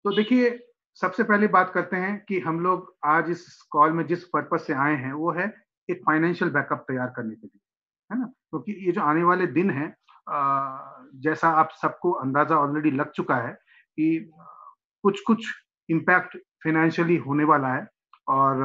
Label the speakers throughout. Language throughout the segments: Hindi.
Speaker 1: तो देखिए, सबसे पहले बात करते हैं कि हम लोग आज इस कॉल में जिस पर्पज़ से आए हैं, वो है एक फाइनेंशियल बैकअप तैयार करने के लिए, है ना? क्योंकि ये जो आने वाले दिन हैं जैसा आप सबको अंदाज़ा ऑलरेडी लग चुका है कि कुछ-कुछ इम्पैक्ट फाइनेंशियली होने वाला है और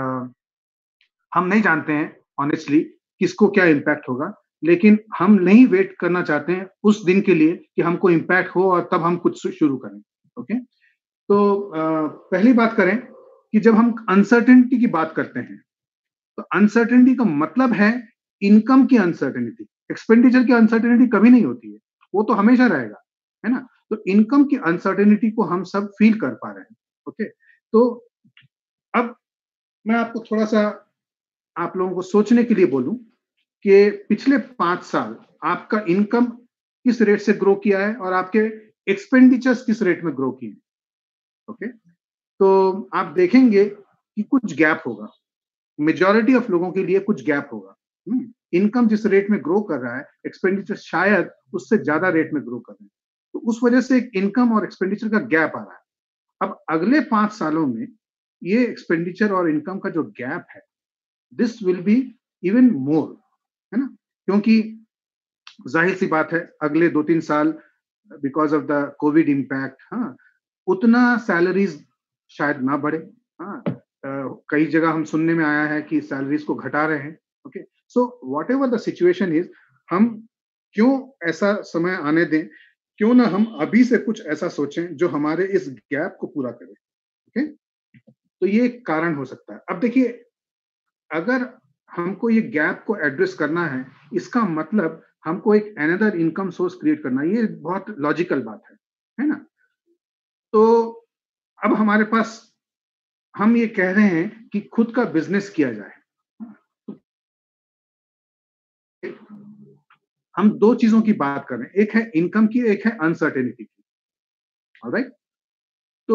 Speaker 1: हम नहीं जानते हैं ऑनेस्टली किसको क्या इम्पैक्ट होगा, लेकिन हम नहीं वेट करना चाहते हैं उस दिन के लिए कि हमको इम्पैक्ट हो और तब हम कुछ शुरू करें, ओके? तो पहली बात करें कि जब हम अनसर्टेनिटी की बात करते हैं, तो अनसर्टेनिटी का मतलब है इनकम की अनसर्टेनिटी, एक्सपेंडिचर की अनसर्टेनिटी कभी नहीं होती है, वो तो हमेशा रहेगा, है ना? तो इनकम की अनसर्टेनिटी को हम सब फ़ील कर पा रहे हैं, ओके? तो अब मैं आपको थोड़ा-सा आप लोगों को सोचने के लिए बोलूँ कि पिछले 5 साल आपका इनकम किस रेट से ग्रो किया है और आपके एक्सपेंडिचर्स किस रेट में ग्रो किए हैं, ओके? तो आप देखेंगे कि कुछ गैप होगा। मेजॉरिटी ऑफ लोगों के लिए कुछ गैप होगा। इनकम जिस रेट में ग्रो कर रहा है, एक्सपेंडिचर शायद उससे ज़्यादा रेट में ग्रो कर रहे हैं। तो उस वजह से एक इनकम और एक्सपेंडिचर का गैप आ रहा है। अब अगले 5 सालों में ये एक्सपेंडिचर और इनकम का जो गैप है, this will be even more, है ना? क्योंकि ज़ाहिर-सी बात है अगले 2-3 साल because of the covid impact उतना सैलरीज़ शायद ना बढ़े, हाँ। कई जगह हम सुनने में आया है कि सैलरीज़ को घटा रहे हैं, okay. So whatever the situation is हम क्यों ऐसा समय आने दें, क्यों ना हम अभी से कुछ ऐसा सोचें जो हमारे इस गैप को पूरा करे, ओके। तो ये एक कारण हो सकता है। अब देखिए अगर हमको ये गैप को एड्रेस करना है, इसका मतलब हमको एक अनदर इनकम सोर्स क्रिएट करना है, ये बहुत लॉजिकल बात है ना? तो अब हमारे पास हम ये कह रहे हैं कि खुद का बिज़नेस किया जाए। हम 2 चीज़ों की बात कर रहे हैं, एक है इनकम की, एक है अनसर्टेनिटी की, ऑलराइट? तो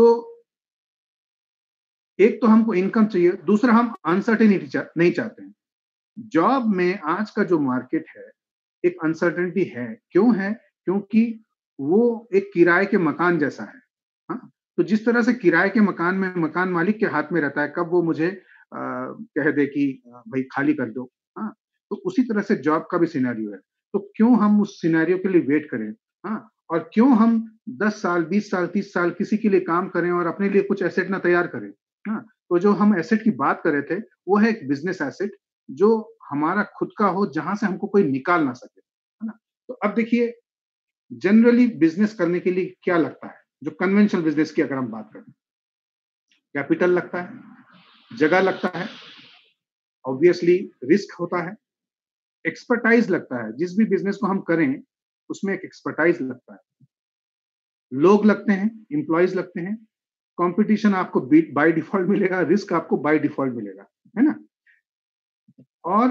Speaker 1: एक तो हमको इनकम चाहिए, दूसरा हम अनसर्टेनिटी नहीं चाहते हैं। जॉब में आज का जो मार्केट है, एक अनसर्टेनिटी है। क्यों है? क्योंकि वो एक किराए के मकान जैसा है। हाँ? तो जिस तरह से किराए के मकान में मकान मालिक के हाथ में रहता है, कब वो मुझे कह दे कि भई खाली कर दो। हाँ? तो उसी तरह से जॉब का भी सिनेरियो है। तो क्यों हम उस सिनेरियो के लिए वेट करें? हाँ? और क्यों हम 10 साल, 20 साल, 30 साल किसी के लिए काम करें और अपने लिए कुछ एसेट ना तैयार करें? हाँ? तो जो हम एसेट की बात कर रहे थे, वो है एक बिज़नेस एसेट जो हमारा खुद का हो, जहाँ से हमको कोई निकाल ना सके, है ना? तो अब देखिए जनरली बिज़नेस करने के लिए क्या लगता है? जो कन्वेंशनल बिज़नेस की अगर हम बात करें, कैपिटल लगता है, जगह लगता है, ऑब्वियसली रिस्क होता है, एक्सपर्टाइज़ लगता है। जिस भी बिज़नेस को हम करें, उसमें एक एक्सपर्टाइज़ लगता है। लोग लगते हैं, एम्प्लॉइज़ लगते हैं, कॉम्पिटिशन आपको बाय डिफ़ॉल्ट मिलेगा, रिस्क आपको बाय डिफ़ॉल्ट मिलेगा, है ना? और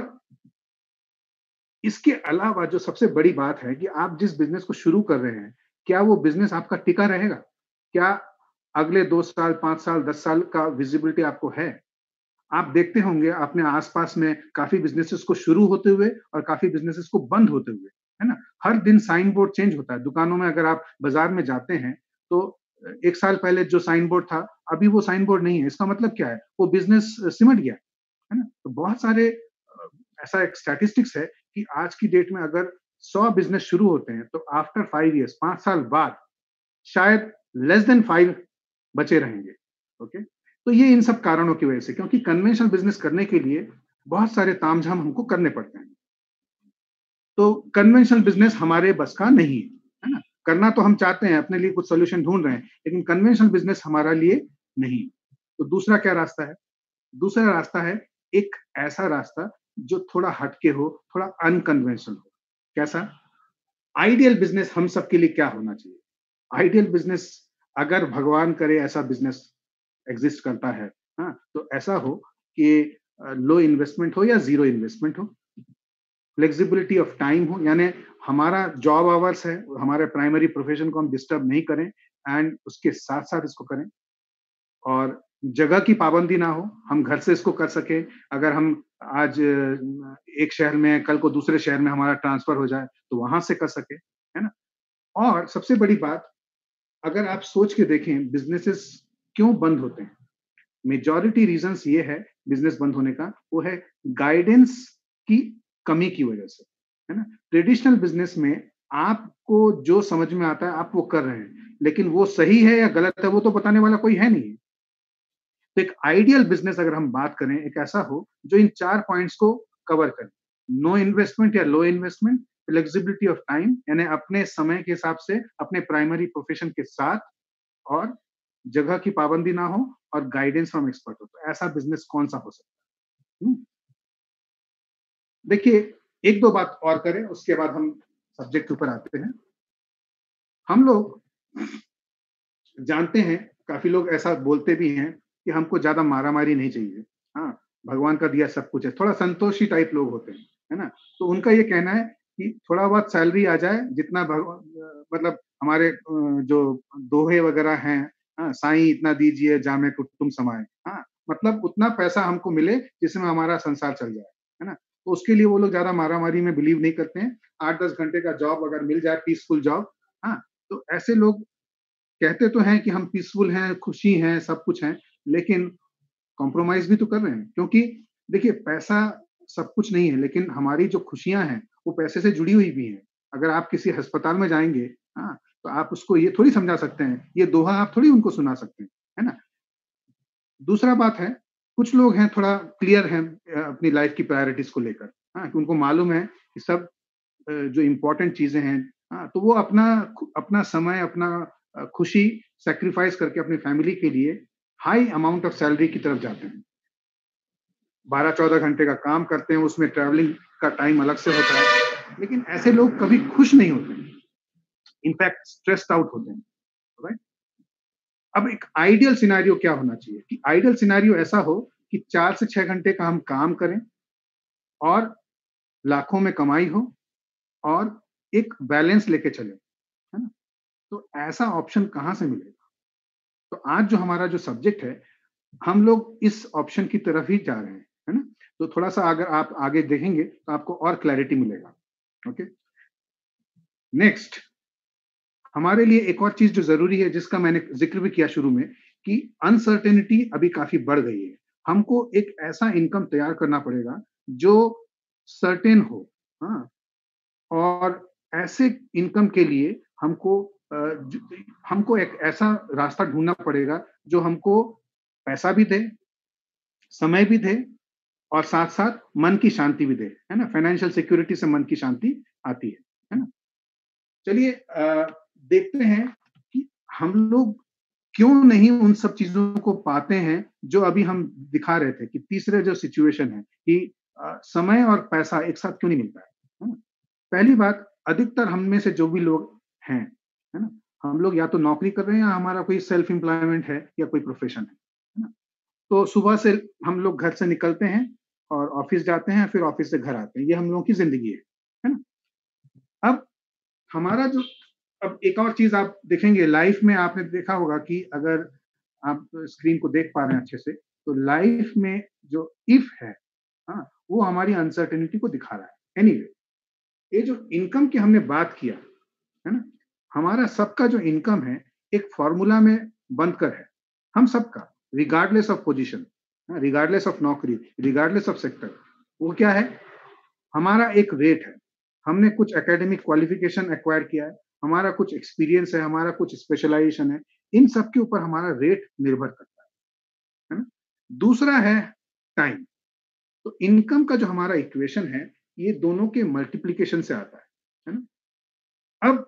Speaker 1: इसके अलावा जो सबसे बड़ी बात है कि आप जिस बिज़नेस को शुरू कर रहे हैं, क्या वो बिज़नेस आपका टिका रहेगा? क्या अगले 2 साल, 5 साल, 10 साल का विज़िबिलिटी आपको है? आप देखते होंगे अपने आस-पास में काफ़ी बिज़नेसेस को शुरू होते हुए और काफ़ी बिज़नेसेस को बंद होते हुए, है ना? हर दिन साइन बोर्ड चेंज होता है। दुकानों में अगर आप बाज़ार में जाते हैं, तो 1 साल पहले जो साइन बोर्ड था, अभी वो साइन बोर्ड नहीं है। इसका मतलब क्या है? वो बिज़नेस सिमट गया, है ना? तो बहुत सारे ऐसा एक स्टैटिस्टिक्स है कि आज की डेट में अगर 100 बिज़नेस शुरू होते हैं, तो आफ्टर 5 इयर्स 5 साल बाद शायद लेस देन 5 बचे रहेंगे, ओके? तो ये इन सब कारणों की वजह से क्योंकि कन्वेंशनल बिज़नेस करने के लिए बहुत सारे तामझाम हमको करने पड़ते हैं। तो कन्वेंशनल बिज़नेस हमारे बस का नहीं है ना? करना तो हम चाहते हैं, अपने लिए कुछ सॉल्यूशन ढूँढ रहे हैं, लेकिन कन्वेंशनल बिज़नेस हमारा लिए नहीं। तो दूसरा क्या रास्ता है? दूसरा रास्ता है एक ऐसा रास्ता जो थोड़ा हटके हो, थोड़ा अनकन्वेंशनल हो। कैसा? आइडियल बिज़नेस हम सबके लिए क्या होना चाहिए? आइडियल बिज़नेस अगर भगवान करे ऐसा बिज़नेस एग्ज़िस्ट करता है, हाँ? तो ऐसा हो कि लो इन्वेस्टमेंट हो या ज़ीरो इन्वेस्टमेंट हो, फ्लेक्सिबिलिटी ऑफ टाइम हो यानी हमारा जॉब आवर्स है, हमारे प्राइमरी प्रोफ़ेशन को हम डिस्टर्ब नहीं करें एंड उसके साथ-साथ इसको करें। और जगह की पाबंदी ना हो, हम घर से इसको कर सकें। अगर हम आज एक शहर में, कल को दूसरे शहर में हमारा ट्रांसफ़र हो जाए, तो वहाँ से कर सकें, है ना? और सबसे बड़ी बात, अगर आप सोच के देखें बिज़नेसेस क्यों बंद होते हैं? मेजॉरिटी रीजंस ये है बिजनेस बंद होने का, वो है गाइडेंस की कमी की वजह से, है ना? ट्रेडिशनल बिजनेस में आपको जो समझ में आता है आप वो कर रहे हैं, लेकिन वो सही है या गलत है वो तो बताने वाला कोई है नहीं। तो एक आइडियल बिजनेस अगर हम बात करें, एक ऐसा हो जो इन 4 पॉइंट्स को कवर करे। नो इन्वेस्टमेंट या low investment, flexibility of time यानी अपने समय के हिसाब से अपने प्राइमरी प्रोफेशन के साथ, और जगह की पाबंदी ना हो, और गाइडेंस फ्रॉम एक्सपर्ट हो। तो ऐसा बिजनेस कौन-सा हो सकता है? देखिए, 1-2 बात और करें, उसके बाद हम सब्जेक्ट के ऊपर आते हैं। हम लोग जानते हैं, काफ़ी लोग ऐसा बोलते भी हैं कि हमको ज़्यादा मारा-मारी नहीं चाहिए। हाँ, भगवान का दिया सब कुछ है। थोड़ा संतोषी टाइप लोग होते हैं, है ना? तो उनका ये कहना है कि थोड़ा बहुत सैलरी आ जाए, जितना मतलब हमारे जो दोहे वगैरह हैं, हाँ, साईं इतना दीजिए जामे कुटुम्ब समाए, हाँ, मतलब उतना पैसा हमको मिले जिसमें हमारा संसार चल जाए, है ना? तो उसके लिए वो लोग ज़्यादा मारा-मारी में बिलीव नहीं करते हैं। 8-10 घंटे का जॉब अगर मिल जाए, पीसफुल जॉब, हाँ, तो ऐसे लोग कहते तो हैं कि हम पीसफुल हैं, खुशी हैं, सब कुछ हैं, लेकिन कॉम्प्रोमाइज़ भी तो कर रहे हैं। क्योंकि देखिए, पैसा सब कुछ नहीं है, लेकिन हमारी जो खुशियाँ हैं, वो पैसे से जुड़ी हुई भी हैं। अगर आप किसी अस्पताल में जाएँगे, हाँ, तो आप उसको ये थोड़ी समझा सकते हैं, ये दोहा आप थोड़ी उनको सुना सकते हैं, है ना? दूसरा बात है, कुछ लोग हैं थोड़ा क्लियर हैं अपनी लाइफ़ की प्रायोरिटीज़ को लेकर, हाँ, कि उनको मालूम है कि सब जो इम्पोर्टेंट चीज़ें हैं, हाँ, तो वो अपना समय, अपना खुशी सैक्रिफाइस करके अपनी फैमिली के लिए हाई अमाउंट ऑफ सैलरी की तरफ जाते हैं। 12-14 घंटे का काम करते हैं, उसमें ट्रैवलिंग का टाइम अलग से होता है। लेकिन ऐसे लोग कभी खुश नहीं होते हैं, इनफैक्ट स्ट्रेस्ड आउट होते हैं, राइट? अब एक आइडियल सिनेरियो क्या होना चाहिए कि आइडियल सिनेरियो ऐसा हो कि 4 से 6 घंटे का हम काम करें और लाखों में कमाई हो, और एक बैलेंस लेके चलें, है ना? तो ऐसा ऑप्शन कहाँ से मिलेगा? तो आज जो हमारा जो सब्जेक्ट है, हम लोग इस ऑप्शन की तरफ ही जा रहे हैं, है ना? तो थोड़ा-सा अगर आप आगे देखेंगे तो आपको और क्लैरिटी मिलेगा। ओके? नेक्स्ट, हमारे लिए एक और चीज़ जो ज़रूरी है, जिसका मैंने ज़िक्र भी किया शुरू में, कि अनसर्टेनिटी अभी काफ़ी बढ़ गई है। हमको एक ऐसा इनकम तैयार करना पड़ेगा जो सर्टेन हो, हाँ? और ऐसे इनकम के लिए हमको ज हमको एक ऐसा रास्ता ढूँढना पड़ेगा जो हमको पैसा भी दे, समय भी दे, और साथ-साथ मन की शांति भी दे, है ना? फाइनेंशियल सिक्योरिटी से मन की शांति आती है ना? चलिए देखते हैं कि हम लोग क्यों नहीं उन सब चीज़ों को पाते हैं, जो अभी हम दिखा रहे थे कि तीसरे जो सिचुएशन है कि समय और पैसा एक साथ क्यों नहीं मिलता है ना? पहली बात, अधिकतर हम में से जो भी लोग हैं, है ना? हम लोग या तो नौकरी कर रहे हैं या हमारा कोई सेल्फ एम्प्लॉयमेंट है या कोई प्रोफ़ेशन है ना? तो सुबह से हम लोग घर से निकलते हैं और ऑफ़िस जाते हैं, फिर ऑफ़िस से घर आते हैं। ये हम लोगों की ज़िंदगी है ना? अब हमारा जो अब एक और चीज़ आप देखेंगे लाइफ़ में, आपने देखा होगा कि अगर आप स्क्रीन को देख पा रहे हैं अच्छे से, तो लाइफ़ में जो इफ है, हाँ, वो हमारी अनसर्टेनिटी को दिखा रहा है। एनीवे, ये जो इनकम की हमने बात किया, है ना? हमारा सबका जो इनकम है, एक फ़ॉर्मूला में बंधकर है। हम सबका, regardless of position, regardless of नौकरी, रिगार्डलेस ऑफ सेक्टर। वो क्या है? हमारा एक रेट है। हमने कुछ एकेडमिक क्वालिफ़िकेशन एक्वायर किया है, हमारा कुछ एक्सपीरियंस है, हमारा कुछ स्पेशलाइज़ेशन है। इन सब के ऊपर हमारा रेट निर्भर करता है ना? दूसरा है टाइम। तो इनकम का जो हमारा इक्वेशन है, ये दोनों के मल्टिप्लिकेशन से आता है ना? अब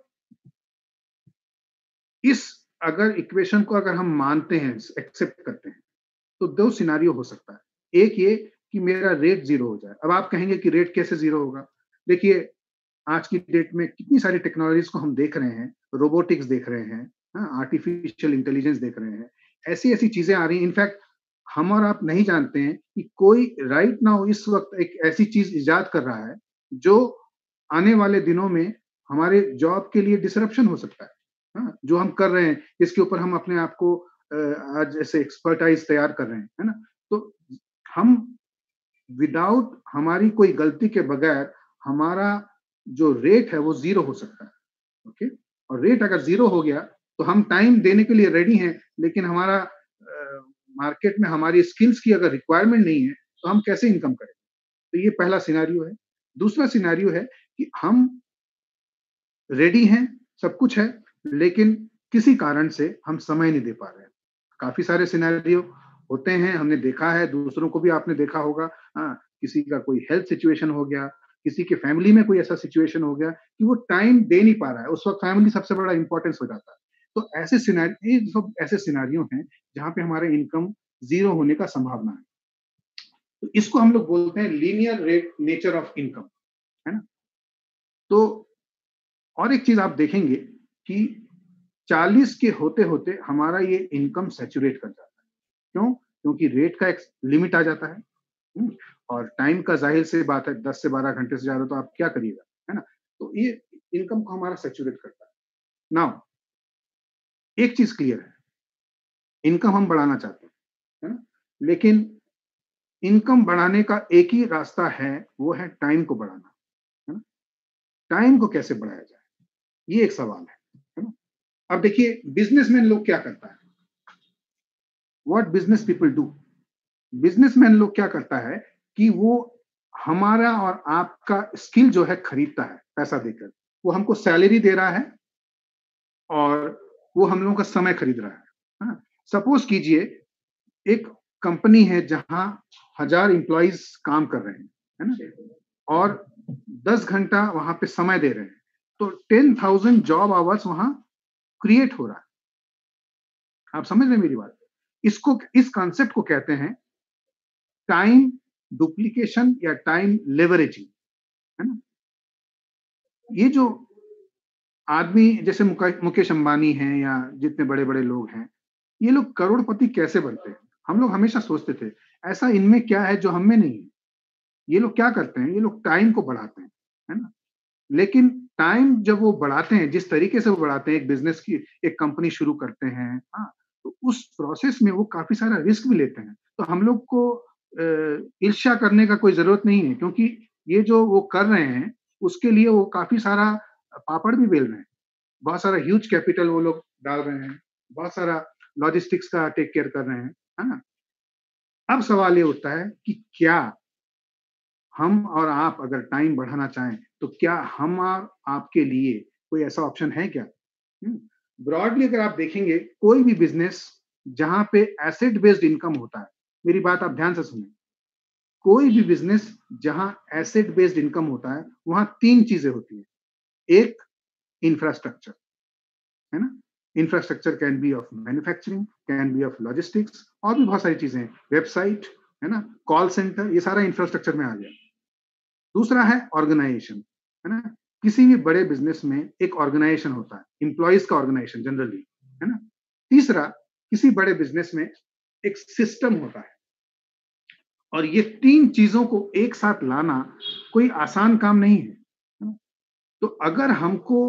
Speaker 1: इस अगर इक्वेशन को अगर हम मानते हैं, एक्सेप्ट करते हैं, तो 2 सिनेरियो हो सकता है। एक ये कि मेरा रेट 0 हो जाए। अब आप कहेंगे कि रेट कैसे 0 होगा? देखिए, आज की डेट में कितनी सारी टेक्नोलॉजीज़ को हम देख रहे हैं, रोबोटिक्स देख रहे हैं, हाँ, आर्टिफिशियल इंटेलिजेंस देख रहे हैं। ऐसी-ऐसी चीज़ें आ रही हैं, इनफैक्ट हम और आप नहीं जानते हैं कि कोई राइट नाउ इस वक़्त एक ऐसी चीज़ इज़ाद कर रहा है, जो आने वाले दिनों में हमारे जॉब के लिए डिसरप्शन हो सकता है। हाँ, जो हम कर रहे हैं, जिसके ऊपर हम अपने आप को आज ऐसे एक्सपर्टाइज़ तैयार कर रहे हैं, है ना? तो हम विदाउट हमारी कोई गलती के बगैर हमारा जो रेट है वो 0 हो सकता है, ओके? और रेट अगर 0 हो गया तो हम टाइम देने के लिए रेडी हैं, लेकिन हमारा मार्केट में हमारी स्किल्स की अगर रिक्वायरमेंट नहीं है, तो हम कैसे इनकम करें? तो ये पहला सिनेरियो है। दूसरा सिनेरियो है कि हम रेडी हैं, सब कुछ है, लेकिन किसी कारण से हम समय नहीं दे पा रहे हैं। काफ़ी सारे सिनेरियो होते हैं, हमने देखा है, दूसरों को भी आपने देखा होगा, हाँ, किसी का कोई हेल्थ सिचुएशन हो गया, किसी के फैमिली में कोई ऐसा सिचुएशन हो गया कि वो टाइम दे नहीं पा रहा है, उस वक़्त फैमिली सबसे बड़ा इम्पोर्टेंस हो जाता है। तो ऐसे ये सब ऐसे सिनेरियो हैं, जहाँ पे हमारा इनकम ज़ीरो होने का संभावना है। तो इसको हम लोग बोलते हैं linear rate nature of income, है ना? तो और एक चीज़ आप देखेंगे कि 40 के होते-होते हमारा ये इनकम सैचुरेट कर जाता है। क्यों? क्योंकि रेट का एक लिमिट आ जाता है, हुँ? और टाइम का ज़ाहिर-सी बात है 10 से 12 घंटे से ज़्यादा तो आप क्या करिएगा, है ना? तो ये इनकम को हमारा सैचुरेट करता है। नाउ एक चीज़ क्लियर है, इनकम हम बढ़ाना चाहते हैं, है ना? लेकिन इनकम बढ़ाने का एक ही रास्ता है, वो है टाइम को बढ़ाना, है ना? टाइम को कैसे बढ़ाया जाए? ये एक सवाल है ना? अब देखिए बिज़नेसमैन लोग क्या करता है? What business people do? Businessman लोग क्या करता है कि वो हमारा और आपका स्किल जो है खरीदता है पैसा देकर। वो हमको सैलरी दे रहा है और वो हम लोगों का समय खरीद रहा है। हाँ? सपोज़ कीजिए एक कंपनी है जहाँ 1000 एम्प्लॉइज़ काम कर रहे हैं, है ना? और 10 घंटा वहाँ पे समय दे रहे हैं। तो 10,000 जॉब आवर्स वहाँ क्रिएट हो रहा है। आप समझ रहे हैं मेरी बात? इस कॉन्सेप्ट को कहते हैं टाइम डुप्लीकेशन या टाइम लेवरेजिंग, है ना? ये जो आदमी जैसे मुकेश अंबानी हैं या जितने बड़े-बड़े लोग हैं, ये लोग करोड़पति कैसे बनते हैं? हम लोग हमेशा सोचते थे, ऐसा इनमें क्या है जो हम में नहीं है? ये लोग क्या करते हैं? ये लोग टाइम को बढ़ाते हैं, है ना? लेकिन टाइम जब वो बढ़ाते हैं, जिस तरीके से वो बढ़ाते हैं, एक बिज़नेस की एक कंपनी शुरू करते हैं, हाँ? तो उस प्रोसेस में वो काफ़ी सारा रिस्क भी लेते हैं। तो हम लोग को ईर्ष्या करने का कोई ज़रूरत नहीं है क्योंकि ये जो वो कर रहे हैं, उसके लिए वो काफ़ी सारा पापड़ भी बेल रहे हैं। बहुत सारा ह्यूज कैपिटल वो लोग डाल रहे हैं, बहुत सारा लॉजिस्टिक्स का टेक केयर कर रहे हैं, है ना? अब सवाल ये उठता है कि क्या हम और आप अगर टाइम बढ़ाना चाहें, तो क्या हम और आपके लिए कोई ऐसा ऑप्शन है क्या? हुँ, ब्रॉडली अगर आप देखेंगे, कोई भी बिज़नेस जहाँ पे एसेट बेस्ड इनकम होता है, मेरी बात आप ध्यान से सुनें। कोई भी बिज़नेस जहाँ एसेट बेस्ड इनकम होता है, वहाँ 3 चीज़ें होती हैं। एक इंफ्रास्ट्रक्चर, है ना? Infrastructure can be of manufacturing, can be of logistics और भी बहुत सारी चीज़ें हैं। वेबसाइट, है ना? कॉल सेंटर, ये सारा इंफ्रास्ट्रक्चर में आ गया। दूसरा है ऑर्गेनाइजेशन, है ना? किसी भी बड़े बिज़नेस में एक ऑर्गेनाइजेशन होता है, एम्प्लॉइज़ का ऑर्गेनाइजेशन जनरली, है ना? तीसरा, किसी बड़े बिज़नेस में एक सिस्टम होता है और ये 3 चीज़ों को एक साथ लाना कोई आसान काम नहीं है। है ना? तो अगर हमको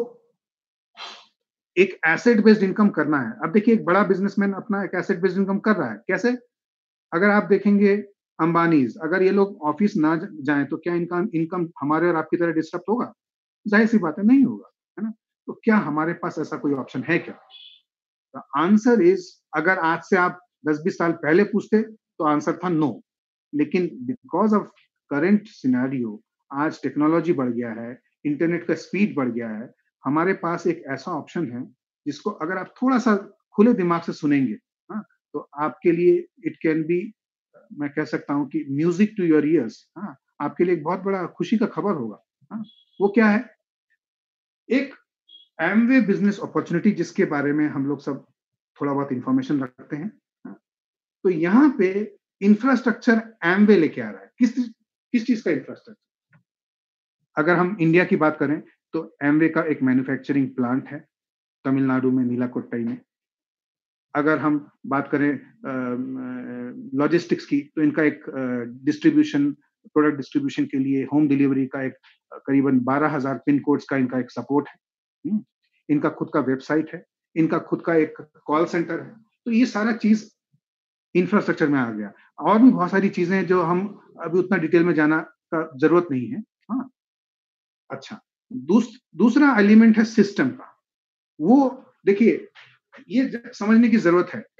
Speaker 1: एक एसेट बेस्ड इनकम करना है, अब देखिए एक बड़ा बिज़नेसमैन अपना एक एसेट बेस्ड इनकम कर रहा है, कैसे? अगर आप देखेंगे अंबानीज़, अगर ये लोग ऑफ़िस ना जाएँ तो क्या इनका इनकम हमारे और आपकी तरह डिस्टर्ब होगा? ज़ाहिर-सी बात है, नहीं होगा, है ना? तो क्या हमारे पास ऐसा कोई ऑप्शन है क्या? द आंसर इज़ अगर आज से आप 10-20 साल पहले पूछते, तो आंसर था नो। लेकिन बिकॉज़ ऑफ करंट सिनेरियो आज टेक्नोलॉजी बढ़ गया है, इंटरनेट का स्पीड बढ़ गया है, हमारे पास एक ऐसा ऑप्शन है, जिसको अगर आप थोड़ा-सा खुले दिमाग से सुनेंगे, हाँ, तो आपके लिए इट कैन बी मैं कह सकता हूँ कि म्यूज़िक टू योर ईयर्स, हाँ, आपके लिए एक बहुत बड़ा खुशी का खबर होगा, हाँ। वो क्या है? एक एमवे बिज़नेस अपॉर्च्युनिटी जिसके बारे में हम लोग सब थोड़ा बहुत इन्फॉर्मेशन रखते हैं, हाँ। तो यहाँ पे इंफ्रास्ट्रक्चर एमवे लेके आ रहा है। किस चीज़ का इंफ्रास्ट्रक्चर? अगर हम इंडिया की बात करें, तो एमवे का एक मैन्युफैक्चरिंग प्लांट है, तमिलनाडु में नीलाकोट्टई में। अगर हम बात करें लॉजिस्टिक्स की, तो इनका एक डिस्ट्रीब्यूशन प्रोडक्ट डिस्ट्रीब्यूशन के लिए होम डिलीवरी का एक करीबन 12,000 पिन कोड्स का इनका एक सपोर्ट है। हुँ? इनका खुद का वेबसाइट है, इनका खुद का एक कॉल सेंटर है। तो ये सारा चीज़ इंफ्रास्ट्रक्चर में आ गया। और भी बहुत सारी चीज़ें हैं जो हम अभी उतना डिटेल में जाना का ज़रूरत नहीं है। हाँ, अच्छा। दूसरा एलिमेंट है सिस्टम का। वो देखिए, ये समझने की ज़रूरत है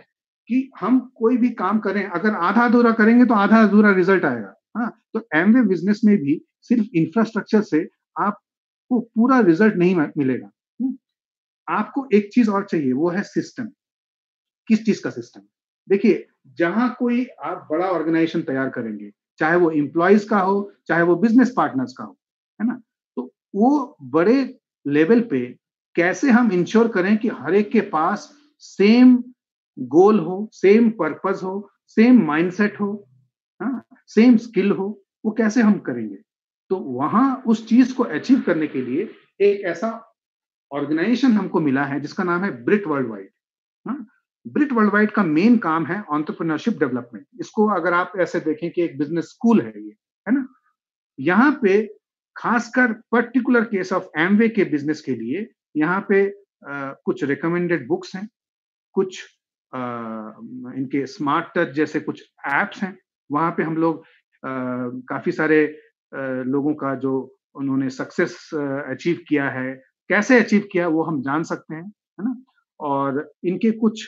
Speaker 1: कि हम कोई भी काम करें, अगर आधा अधूरा करेंगे तो आधा अधूरा रिजल्ट आएगा। हाँ, तो एमवे बिजनेस में भी सिर्फ इंफ्रास्ट्रक्चर से आपको पूरा रिजल्ट नहीं मिलेगा। आपको एक चीज और चाहिए, वो है सिस्टम। किस चीज का सिस्टम? देखिए, जहां कोई आप बड़ा ऑर्गेनाइजेशन तैयार करेंगे, चाहे वो एम्प्लॉइज का हो, चाहे वो बिजनेस पार्टनर्स का हो, है ना? तो वो बड़े लेवल पे कैसे हम इंश्योर करें कि हर एक के पास सेम गोल हो, सेम पर्पस हो, सेम माइंडसेट हो, हाँ, सेम स्किल हो, वो कैसे हम करेंगे? तो वहां उस चीज को अचीव करने के लिए एक ऐसा ऑर्गेनाइजेशन हमको मिला है जिसका नाम है ब्रिट वर्ल्ड वाइड। हाँ, ब्रिट वर्ल्ड वाइड का मेन काम है एंटरप्रेन्योरशिप डेवलपमेंट। इसको अगर आप ऐसे देखें कि एक बिजनेस स्कूल है ये, है ना? यहाँ पे खासकर पर्टिकुलर केस ऑफ एमवे के बिजनेस के लिए यहाँ पे कुछ रिकमेंडेड बुक्स हैं, कुछ इनके स्मार्ट टच जैसे कुछ एप्स हैं। वहाँ पे हम लोग काफी सारे लोगों का जो उन्होंने सक्सेस अचीव किया है, कैसे अचीव किया वो हम जान सकते हैं, है ना? और इनके कुछ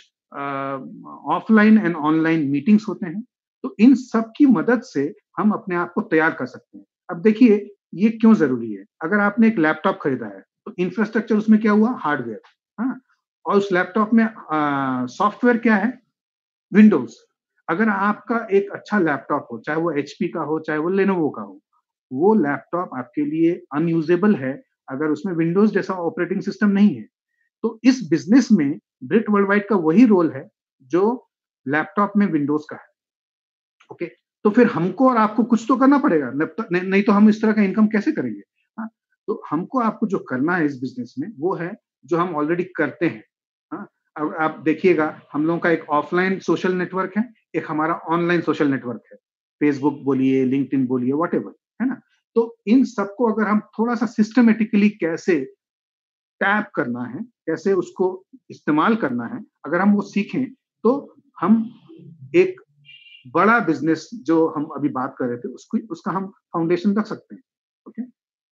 Speaker 1: ऑफलाइन एंड ऑनलाइन मीटिंग्स होते हैं। तो इन सब की मदद से हम अपने आप को तैयार कर सकते हैं। अब देखिए, ये क्यों ज़रूरी है? अगर आपने एक लैपटॉप खरीदा है, तो इंफ्रास्ट्रक्चर उसमें क्या हुआ? हार्डवेयर, हाँ? और उस लैपटॉप में सॉफ्टवेयर क्या है? विंडोज़। अगर आपका एक अच्छा लैपटॉप हो, चाहे वो एचपी का हो, चाहे वो लेनोवो का हो, वो लैपटॉप आपके लिए अनयूजेबल है अगर उसमें विंडोज़ जैसा ऑपरेटिंग सिस्टम नहीं है। तो इस बिज़नेस में ब्रिट वर्ल्ड वाइड का वही रोल है, जो लैपटॉप में विंडोज़ का है। ओके, तो फिर हमको और आपको कुछ तो करना पड़ेगा, नहीं तो हम इस तरह का इनकम कैसे करेंगे? हाँ, तो हमको आपको जो करना है इस बिजनेस में वो है जो हम ऑलरेडी करते हैं। हाँ, अब आप देखिएगा, हम लोगों का एक ऑफलाइन सोशल नेटवर्क है, एक हमारा ऑनलाइन सोशल नेटवर्क है। फेसबुक बोलिए, लिंक्डइन बोलिए, व्हाटएवर, है ना? तो इन सबको अगर हम थोड़ा-सा सिस्टमैटिकली कैसे टैप करना है, कैसे उसको इस्तेमाल करना है, अगर हम वो सीखें, तो हम एक बड़ा बिज़नेस जो हम अभी बात कर रहे थे, उसकी उसका हम फाउंडेशन रख सकते हैं। ओके?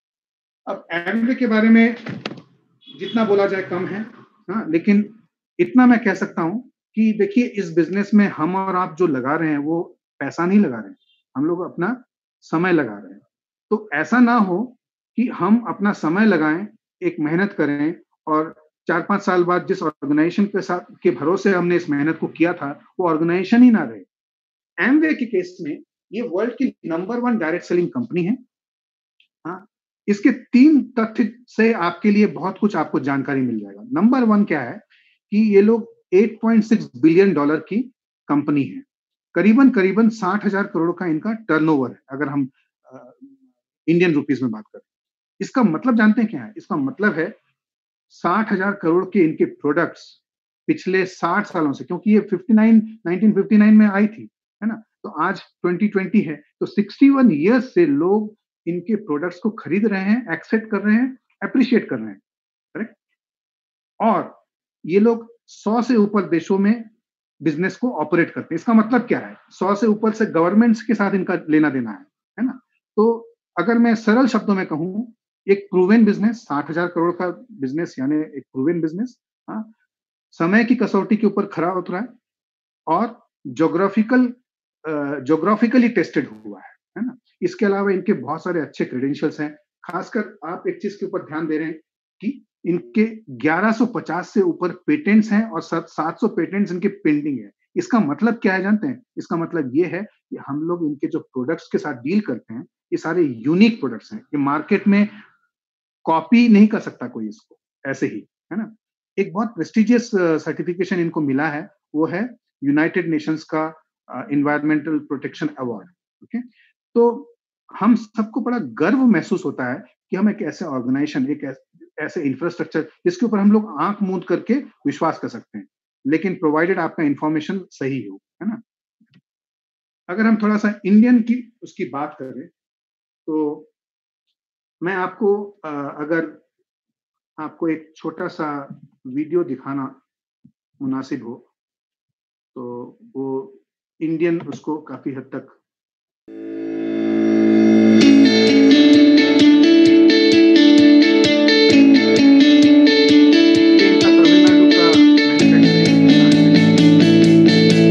Speaker 1: अब एमवे के बारे में जितना बोला जाए कम है, हाँ, लेकिन इतना मैं कह सकता हूँ कि देखिए, इस बिज़नेस में हम और आप जो लगा रहे हैं, वो पैसा नहीं लगा रहे हैं, हम लोग अपना समय लगा रहे हैं। तो ऐसा ना हो कि हम अपना समय लगाएँ, एक मेहनत करें और 4-5 साल बाद जिस ऑर्गेनाइजेशन के भरोसे हमने इस मेहनत को किया था, वो ऑर्गेनाइजेशन ही ना रहे। एमवे के केस में ये वर्ल्ड की नंबर 1 डायरेक्ट सेलिंग कंपनी है। हाँ, इसके 3 तथ्य से आपके लिए बहुत कुछ आपको जानकारी मिल जाएगा। नंबर 1 क्या है कि ये लोग 8.6 बिलियन डॉलर की कंपनी है। करीबन 60,000 करोड़ का इनका टर्नओवर है, अगर हम अ, इंडियन रुपीस में बात करें। इसका मतलब जानते हैं क्या है? इसका मतलब है 60,000 करोड़ के इनके प्रोडक्ट्स पिछले 60 सालों से, क्योंकि ये 59 1959 में आई थी, है ना? तो आज 2020 है, तो 61 इयर्स से लोग इनके प्रोडक्ट्स को खरीद रहे हैं, एक्सेप्ट कर रहे हैं, एप्रिशिएट कर रहे हैं, करेक्ट? और ये लोग 100 से ऊपर देशों में बिज़नेस को ऑपरेट करते हैं। इसका मतलब क्या है? 100 से ऊपर से गवर्नमेंट्स के साथ इनका लेना-देना है ना? तो अगर मैं सरल शब्दों में कहूँ, एक प्रूवन बिज़नेस, 60,000 करोड़ का बिज़नेस यानी एक प्रूवन बिज़नेस, हाँ, समय की कसौटी के ऊपर खरा उतरा है और ज्योग्राफिकली टेस्टेड हुआ है ना? इसके अलावा इनके बहुत सारे अच्छे क्रेडेंशियल्स हैं। खासकर आप एक चीज़ के ऊपर ध्यान दे रहे हैं कि इनके 1150 से ऊपर पेटेंट्स हैं और 700 पेटेंट्स इनके पेंडिंग है। इसका मतलब क्या है जानते हैं? इसका मतलब ये है कि हम लोग इनके जो प्रोडक्ट्स के साथ डील करते हैं, ये सारे यूनिक प्रोडक्ट्स हैं। ये मार्केट में कॉपी नहीं कर सकता कोई इसको, ऐसे ही, है ना? एक बहुत प्रेस्टिजियस सर्टिफिकेशन इनको मिला है, वो है यूनाइटेड नेशंस का एनवायरमेंटल प्रोटेक्शन अवार्ड, ओके? तो हम सबको बड़ा गर्व महसूस होता है कि हम एक ऐसे ऑर्गेनाइजेशन, एक ऐसे इंफ्रास्ट्रक्चर जिसके ऊपर हम लोग आँख मूंद करके विश्वास कर सकते हैं, लेकिन प्रोवाइडेड आपका इन्फॉर्मेशन सही हो, है ना? अगर हम थोड़ा-सा इंडियन की उसकी बात करें, तो मैं आपको अगर आपको एक छोटा-सा वीडियो दिखाना मुनासिब हो, तो वो इंडियन उसको काफ़ी हद तक ये इनका तमिलनाडु का मैन्युफैक्चरिंग प्लांट है।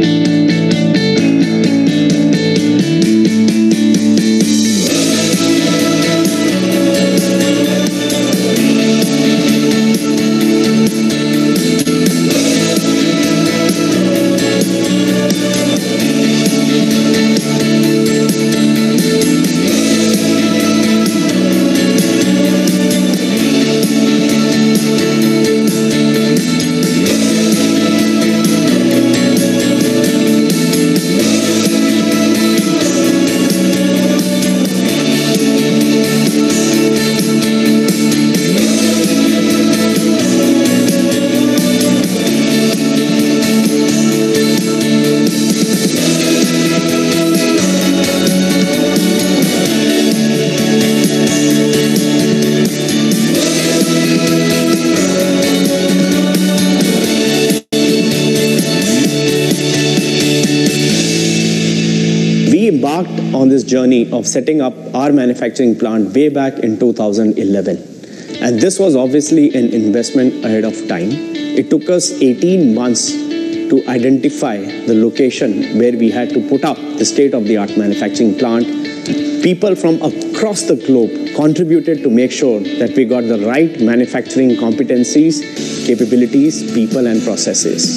Speaker 2: embarked on this journey of setting up our manufacturing plant way back in 2011. And this was obviously an investment ahead of time. It took us 18 months to identify the location where we had to put up the state-of-the-art manufacturing plant. People from across the globe contributed to make sure that we got the right manufacturing competencies, capabilities, people, and processes.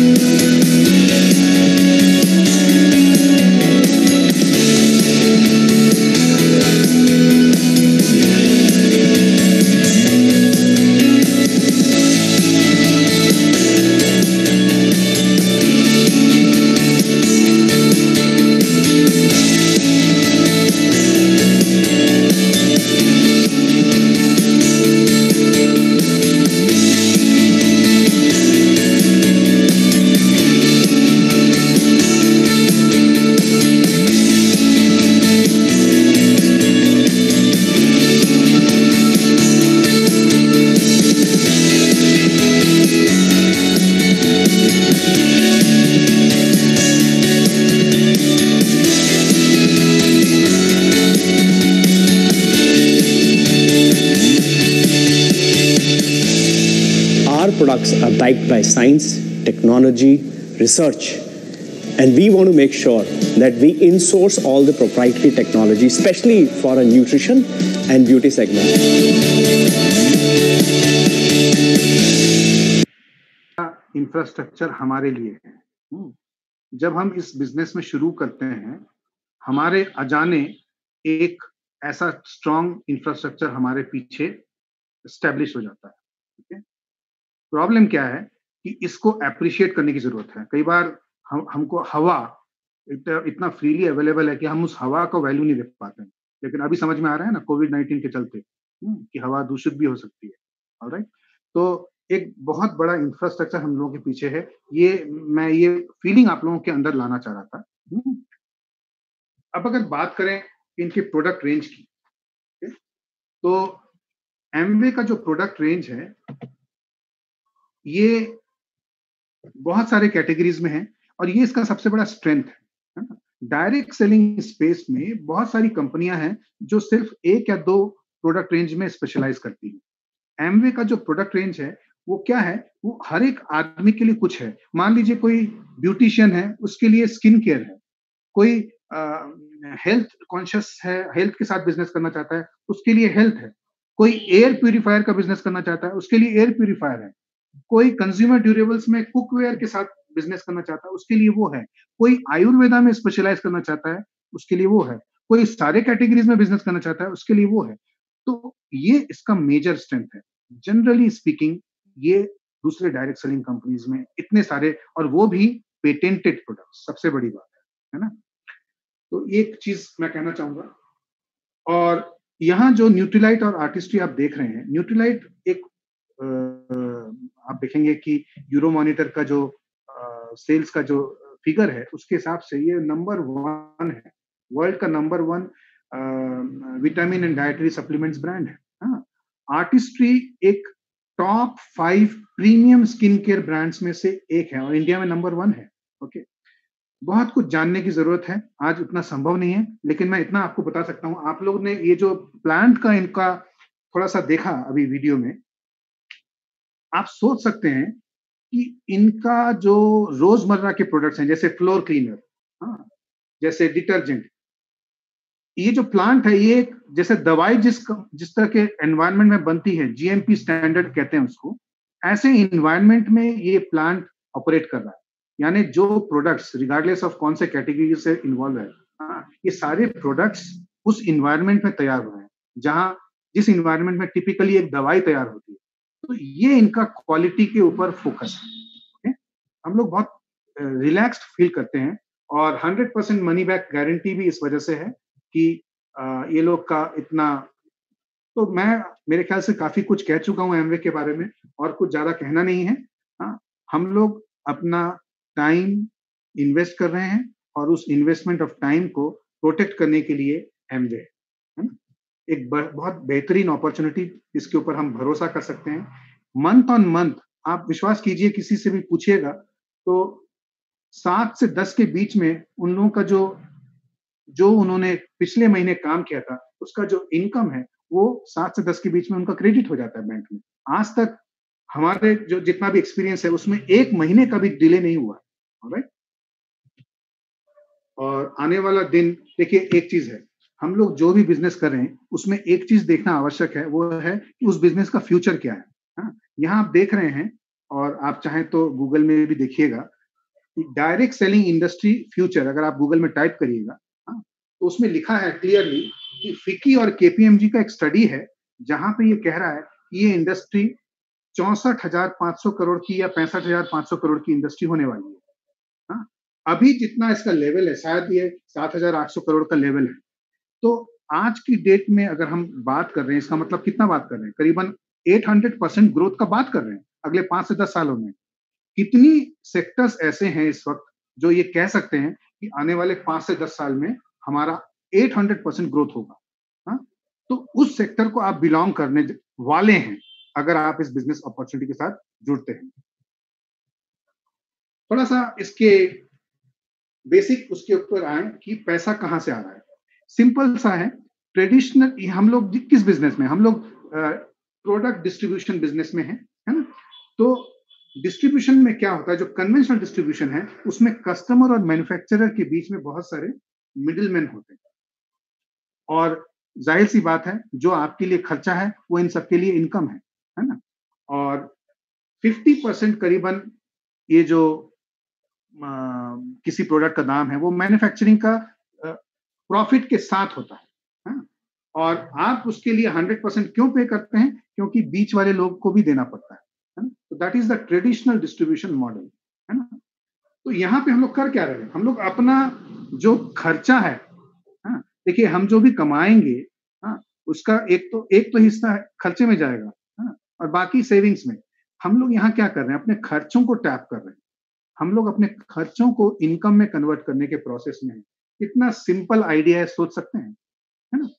Speaker 2: Products are backed by science, technology, research, and we want to make sure that we in-source all the proprietary technology, especially for a nutrition and beauty segment.
Speaker 1: Infrastructure हमारे लिए है। जब हम इस बिजनेस में शुरू करते हैं, हमारे अजाने एक ऐसा स्ट्रॉन्ग इंफ्रास्ट्रक्चर हमारे पीछे एस्टेब्लिश हो जाता है। ठीक है? प्रॉब्लम क्या है कि इसको एप्रिशिएट करने की जरूरत है। कई बार हमको हवा इतना फ्रीली अवेलेबल है कि हम उस हवा को वैल्यू नहीं दे पाते हैं। लेकिन अभी समझ में आ रहा है ना कोविड-19 के चलते कि हवा दूषित भी हो सकती है। ऑलराइट, तो एक बहुत बड़ा इंफ्रास्ट्रक्चर हम लोगों के पीछे है। मैं ये फीलिंग आप लोगों के अंदर लाना चाह रहा था। अब अगर बात करें इनके प्रोडक्ट रेंज की, तो एमवे का जो प्रोडक्ट रेंज है ये बहुत सारे कैटेगरीज में है और ये इसका सबसे बड़ा स्ट्रेंथ है ना। डायरेक्ट सेलिंग स्पेस में बहुत सारी कंपनियां हैं जो सिर्फ एक या दो प्रोडक्ट रेंज में स्पेशलाइज करती हैं। एमवे का जो प्रोडक्ट रेंज है वो क्या है, वो हर एक आदमी के लिए कुछ है। मान लीजिए कोई ब्यूटिशियन है, उसके लिए स्किन केयर है। कोई हेल्थ कॉन्शियस है, हेल्थ के साथ बिजनेस करना चाहता है, उसके लिए हेल्थ है। कोई एयर प्यूरिफायर का बिजनेस करना चाहता है, उसके लिए एयर प्यूरिफायर है। कोई कंज्यूमर ड्यूरेबल्स में कुकवेयर के साथ बिजनेस करना चाहता है, उसके लिए वो है। कोई आयुर्वेदा में स्पेशलाइज करना चाहता है, उसके लिए वो है। कोई सारे कैटेगरीज में बिजनेस करना चाहता है, उसके लिए वो है। तो ये इसका मेजर स्ट्रेंथ है। जनरली स्पीकिंग ये दूसरे डायरेक्ट सेलिंग कंपनीज में इतने सारे, और वो भी पेटेंटेड प्रोडक्ट, सबसे बड़ी बात है ना। तो एक चीज मैं कहना चाहूंगा। और यहाँ जो न्यूट्रीलाइट और आर्टिस्ट्री आप देख रहे हैं, न्यूट्रीलाइट एक आप देखेंगे कि यूरो मॉनिटर का जो सेल्स का जो फिगर है उसके हिसाब से ये नंबर 1 है, वर्ल्ड का number 1 vitamin and dietary supplements brand है। हाँ, आर्टिस्ट्री एक top 5 premium skin care brands में से एक है और इंडिया में नंबर 1 है। ओके, बहुत कुछ जानने की जरूरत है, आज उतना संभव नहीं है, लेकिन मैं इतना आपको बता सकता हूँ। आप लोगों ने ये जो प्लांट का इनका थोड़ा सा देखा अभी वीडियो में, आप सोच सकते हैं कि इनका जो रोजमर्रा के प्रोडक्ट्स हैं, जैसे फ्लोर क्लीनर, हाँ, जैसे डिटर्जेंट, ये जो प्लांट है ये जैसे दवाई जिस तरह के एनवायरनमेंट में बनती है, जीएमपी स्टैंडर्ड कहते हैं उसको, ऐसे इन्वायरमेंट में ये प्लांट ऑपरेट कर रहा है। यानी जो प्रोडक्ट्स रिगार्डलेस ऑफ कौन से कैटेगरी से इन्वॉल्व है, हाँ, ये सारे प्रोडक्ट्स उस इन्वायरमेंट में तैयार हुए हैं जहां जिस इन्वायरमेंट में टिपिकली एक दवाई तैयार होती है। तो ये इनका क्वालिटी के ऊपर फोकस है। हम लोग बहुत रिलैक्स्ड फील करते हैं और 100% मनी बैक गारंटी भी इस वजह से है कि ये लोग का इतना, तो मैं मेरे ख्याल से काफी कुछ कह चुका हूँ एमवे के बारे में और कुछ ज्यादा कहना नहीं है। हाँ, हम लोग अपना टाइम इन्वेस्ट कर रहे हैं और उस इन्वेस्टमेंट ऑफ टाइम को प्रोटेक्ट करने के लिए एमवे है ना एक बहुत बेहतरीन अपॉर्चुनिटी, इसके ऊपर हम भरोसा कर सकते हैं। मंथ ऑन मंथ आप विश्वास कीजिए, किसी से भी पूछिएगा तो 7 से 10 के बीच में उन लोगों का जो जो उन्होंने पिछले महीने काम किया था उसका जो इनकम है वो 7 से 10 के बीच में उनका क्रेडिट हो जाता है बैंक में। आज तक हमारे जो जितना भी एक्सपीरियंस है उसमें 1 महीने का भी डिले नहीं हुआ। ऑलराइट? और आने वाला दिन देखिए, एक चीज है, हम लोग जो भी बिजनेस कर रहे हैं उसमें एक चीज देखना आवश्यक है, वो है कि उस बिजनेस का फ्यूचर क्या है। हाँ, यहाँ आप देख रहे हैं और आप चाहें तो गूगल में भी देखिएगा, डायरेक्ट सेलिंग इंडस्ट्री फ्यूचर अगर आप गूगल में टाइप करिएगा, हाँ, तो उसमें लिखा है क्लियरली कि फिक्की और केपीएमजी का एक स्टडी है जहां पे ये कह रहा है कि ये इंडस्ट्री 64,500 करोड़ की या 65,500 करोड़ की इंडस्ट्री होने वाली है। हाँ, अभी जितना इसका लेवल है शायद ये 7,800 करोड़ का लेवल है। तो आज की डेट में अगर हम बात कर रहे हैं, इसका मतलब कितना बात कर रहे हैं, करीबन 800% ग्रोथ का बात कर रहे हैं अगले 5 से 10 सालों में। कितनी सेक्टर्स ऐसे हैं इस वक्त जो ये कह सकते हैं कि आने वाले 5 से 10 साल में हमारा 800% ग्रोथ होगा। हाँ? तो उस सेक्टर को आप बिलोंग करने वाले हैं अगर आप इस बिजनेस अपॉर्चुनिटी के साथ जुड़ते हैं। थोड़ा सा इसके बेसिक उसके ऊपर आए कि पैसा कहां से आ रहा है। सिंपल सा है, ट्रेडिशनल हम लोग किस बिजनेस में, हम लोग प्रोडक्ट डिस्ट्रीब्यूशन बिजनेस में है ना। तो डिस्ट्रीब्यूशन में क्या होता है, जो कन्वेंशनल डिस्ट्रीब्यूशन है उसमें कस्टमर और मैन्युफैक्चरर के बीच में बहुत सारे मिडिलमैन होते हैं, और जाहिर सी बात है जो आपके लिए खर्चा है वो इन सबके लिए इनकम है ना। और 50% करीबन ये जो किसी प्रोडक्ट का दाम है वो मैन्युफैक्चरिंग का प्रॉफिट के साथ होता है। और आप उसके लिए 100% क्यों पे करते हैं, क्योंकि बीच वाले लोग को भी देना पड़ता है ना। तो that is the traditional distribution model, है ना। तो यहाँ पे हम लोग कर क्या रहे हैं, हम लोग अपना जो खर्चा है, देखिए हम जो भी कमाएंगे, उसका एक तो हिस्सा खर्चे में जाएगा, और बाकी सेविंग्स में। हम लोग यहाँ क्या कर रहे हैं, अपने खर्चों को टैप कर रहे हैं। हम लोग अपने खर्चों को इनकम में कन्वर्ट करने के प्रोसेस में हैं। कितना सिंपल आइडिया है, सोच सकते हैं, है ना।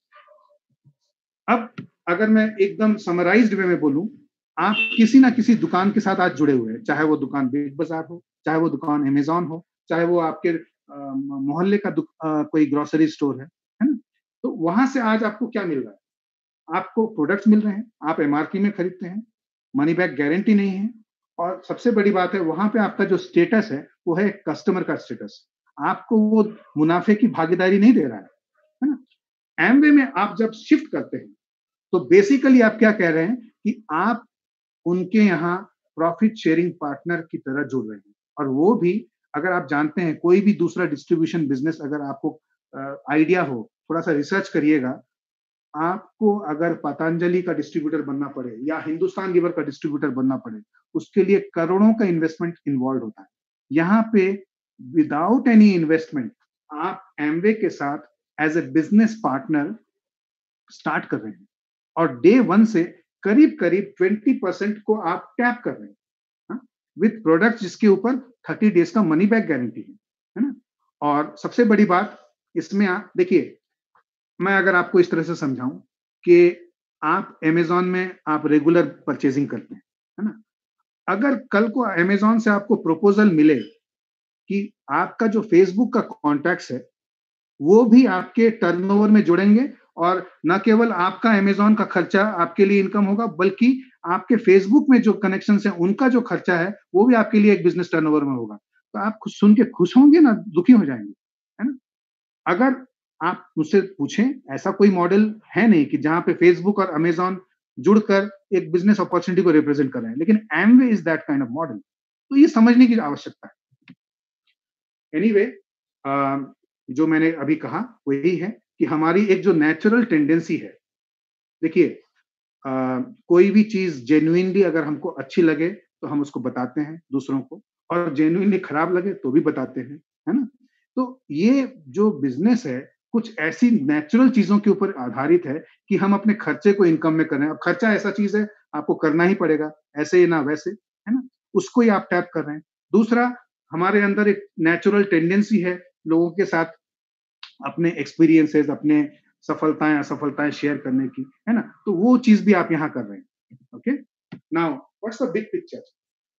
Speaker 1: अब अगर मैं एकदम समराइज्ड वे में बोलूं, आप किसी ना किसी दुकान के साथ आज जुड़े हुए हैं, चाहे वो दुकान बिग बाजार हो, चाहे वो दुकान अमेजॉन हो, चाहे वो आपके मोहल्ले का कोई ग्रोसरी स्टोर है ना। तो वहां से आज आपको क्या मिल रहा है, आपको प्रोडक्ट्स मिल रहे हैं, आप एमआरपी में खरीदते हैं, मनी बैक गारंटी नहीं है, और सबसे बड़ी बात है वहां पे आपका जो स्टेटस है वो है कस्टमर का स्टेटस। आपको वो मुनाफे की भागीदारी नहीं दे रहा है ना। एमवे में आप जब शिफ्ट करते हैं तो बेसिकली आप क्या कह रहे हैं कि आप उनके यहाँ प्रॉफिट शेयरिंग पार्टनर की तरह जुड़ रहे हैं। और वो भी, अगर आप जानते हैं कोई भी दूसरा डिस्ट्रीब्यूशन बिजनेस, अगर आपको आइडिया हो, थोड़ा सा रिसर्च करिएगा, आपको अगर पतंजलि का डिस्ट्रीब्यूटर बनना पड़े या हिंदुस्तान लीवर का डिस्ट्रीब्यूटर बनना पड़े, उसके लिए करोड़ों का इन्वेस्टमेंट इन्वॉल्व होता है। यहाँ पे विदाउट एनी इन्वेस्टमेंट आप एमवे के साथ as a business partner start कर रहे हैं, और डे वन से करीब करीब 20% को आप टैप कर रहे हैं विद प्रोडक्ट जिसके ऊपर 30 डेज का मनी बैक गारंटी है ना। और सबसे बड़ी बात इसमें देखिए, मैं अगर आपको इस तरह से समझाऊं कि आप अमेजॉन में आप रेगुलर परचेजिंग करते हैं, है ना। अगर कल को अमेजॉन से आपको प्रपोजल मिले कि आपका जो फेसबुक का कॉन्टैक्ट्स है वो भी आपके टर्नओवर में जुड़ेंगे, और न केवल आपका अमेजॉन का खर्चा आपके लिए इनकम होगा, बल्कि आपके फेसबुक में जो कनेक्शन है उनका जो खर्चा है वो भी आपके लिए एक बिजनेस टर्नओवर में होगा, तो आप कुछ सुन के खुश होंगे ना दुखी हो जाएंगे, है ना। अगर आप मुझसे पूछें, ऐसा कोई मॉडल है नहीं कि जहां पे फेसबुक और अमेजॉन जुड़कर एक बिजनेस अपॉर्चुनिटी को रिप्रेजेंट कर रहे हैं, लेकिन Amway is that kind of model. तो ये समझने की आवश्यकता है। एनीवे, जो मैंने अभी कहा वो यही है कि हमारी एक जो नेचुरल टेंडेंसी है, देखिए कोई भी चीज जेन्युइनली अगर हमको अच्छी लगे तो हम उसको बताते हैं दूसरों को, और जेन्युइनली खराब लगे तो भी बताते हैं, है ना। तो ये जो बिजनेस है कुछ ऐसी नेचुरल चीजों के ऊपर आधारित है कि हम अपने खर्चे को इनकम में कर रहे हैं। अब खर्चा ऐसा चीज है, आपको करना ही पड़ेगा, ऐसे ना वैसे, है ना, उसको ही आप टैप कर रहे हैं। दूसरा, हमारे अंदर एक नेचुरल टेंडेंसी है लोगों के साथ अपने एक्सपीरियंसेस, अपने सफलताएं असफलताएं शेयर करने की, है ना। तो वो चीज भी आप यहाँ कर रहे हैं। Okay, now what's the big picture.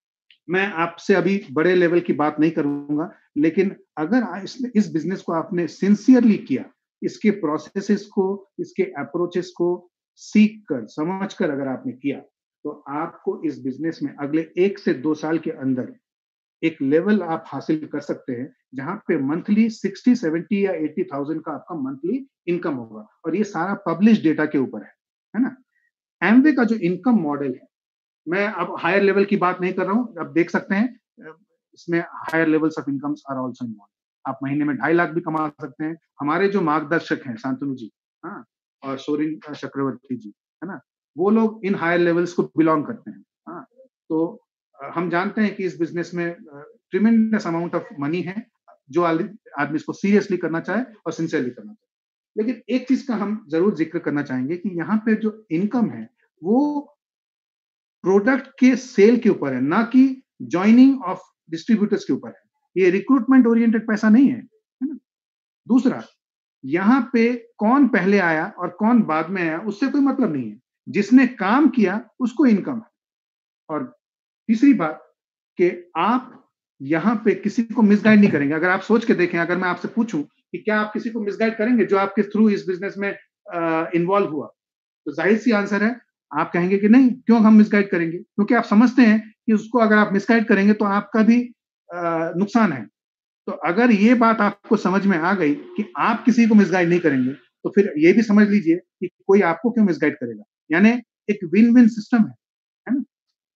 Speaker 1: मैं आपसे अभी बड़े लेवल की बात नहीं करूंगा, लेकिन अगर इस बिजनेस को आपने सिंसियरली किया, इसके प्रोसेसेस को, इसके अप्रोचेस को सीख कर, समझ कर अगर आपने किया, तो आपको इस बिजनेस में अगले 1 से 2 साल के अंदर एक लेवल आप हासिल कर सकते हैं, जहां पे मंथली 60, 70 या 80,000 का आपका मंथली इनकम होगा, और ये सारा पब्लिश डेटा के ऊपर है ना? एमवे का जो इनकम मॉडल है, मैं अब हायर लेवल की बात नहीं कर रहा हूँ, अब देख सकते हैं इसमें higher levels of incomes are also involve. आप महीने में 2.5 लाख भी कमा सकते हैं। हमारे जो मार्गदर्शक हैं शांतनु जी, हाँ, और सोरेन चक्रवर्ती जी, है ना, वो लोग इन हायर लेवल्स को बिलोंग करते हैं। हाँ, तो हम जानते हैं कि इस बिजनेस में ट्रिमेंडस अमाउंट ऑफ मनी है, जो आदमी इसको सीरियसली करना चाहे और सिंसियरली करना चाहे। लेकिन एक चीज का हम जरूर जिक्र करना चाहेंगे कि यहाँ पे जो इनकम है वो प्रोडक्ट के सेल के ऊपर है, ना कि जॉइनिंग ऑफ डिस्ट्रीब्यूटर्स के ऊपर है। ये रिक्रूटमेंट ओरिएंटेड पैसा नहीं है ना? दूसरा, यहाँ पे कौन पहले आया और कौन बाद में आया उससे कोई मतलब नहीं है। जिसने काम किया उसको इनकम है। और तीसरी बात कि आप यहाँ पे किसी को मिसगाइड नहीं करेंगे। अगर आप सोच के देखें, अगर मैं आपसे पूछूं कि क्या आप किसी को मिसगाइड करेंगे जो आपके थ्रू इस बिजनेस में इन्वॉल्व हुआ, तो जाहिर सी आंसर है, आप कहेंगे कि नहीं, क्यों हम मिसगाइड करेंगे, क्योंकि आप समझते हैं कि उसको अगर आप मिसगाइड करेंगे तो आपका भी नुकसान है। तो अगर ये बात आपको समझ में आ गई कि आप किसी को मिसगाइड नहीं करेंगे, तो फिर ये भी समझ लीजिए कि कोई आपको क्यों मिसगाइड करेगा। यानी एक विन विन सिस्टम है ना?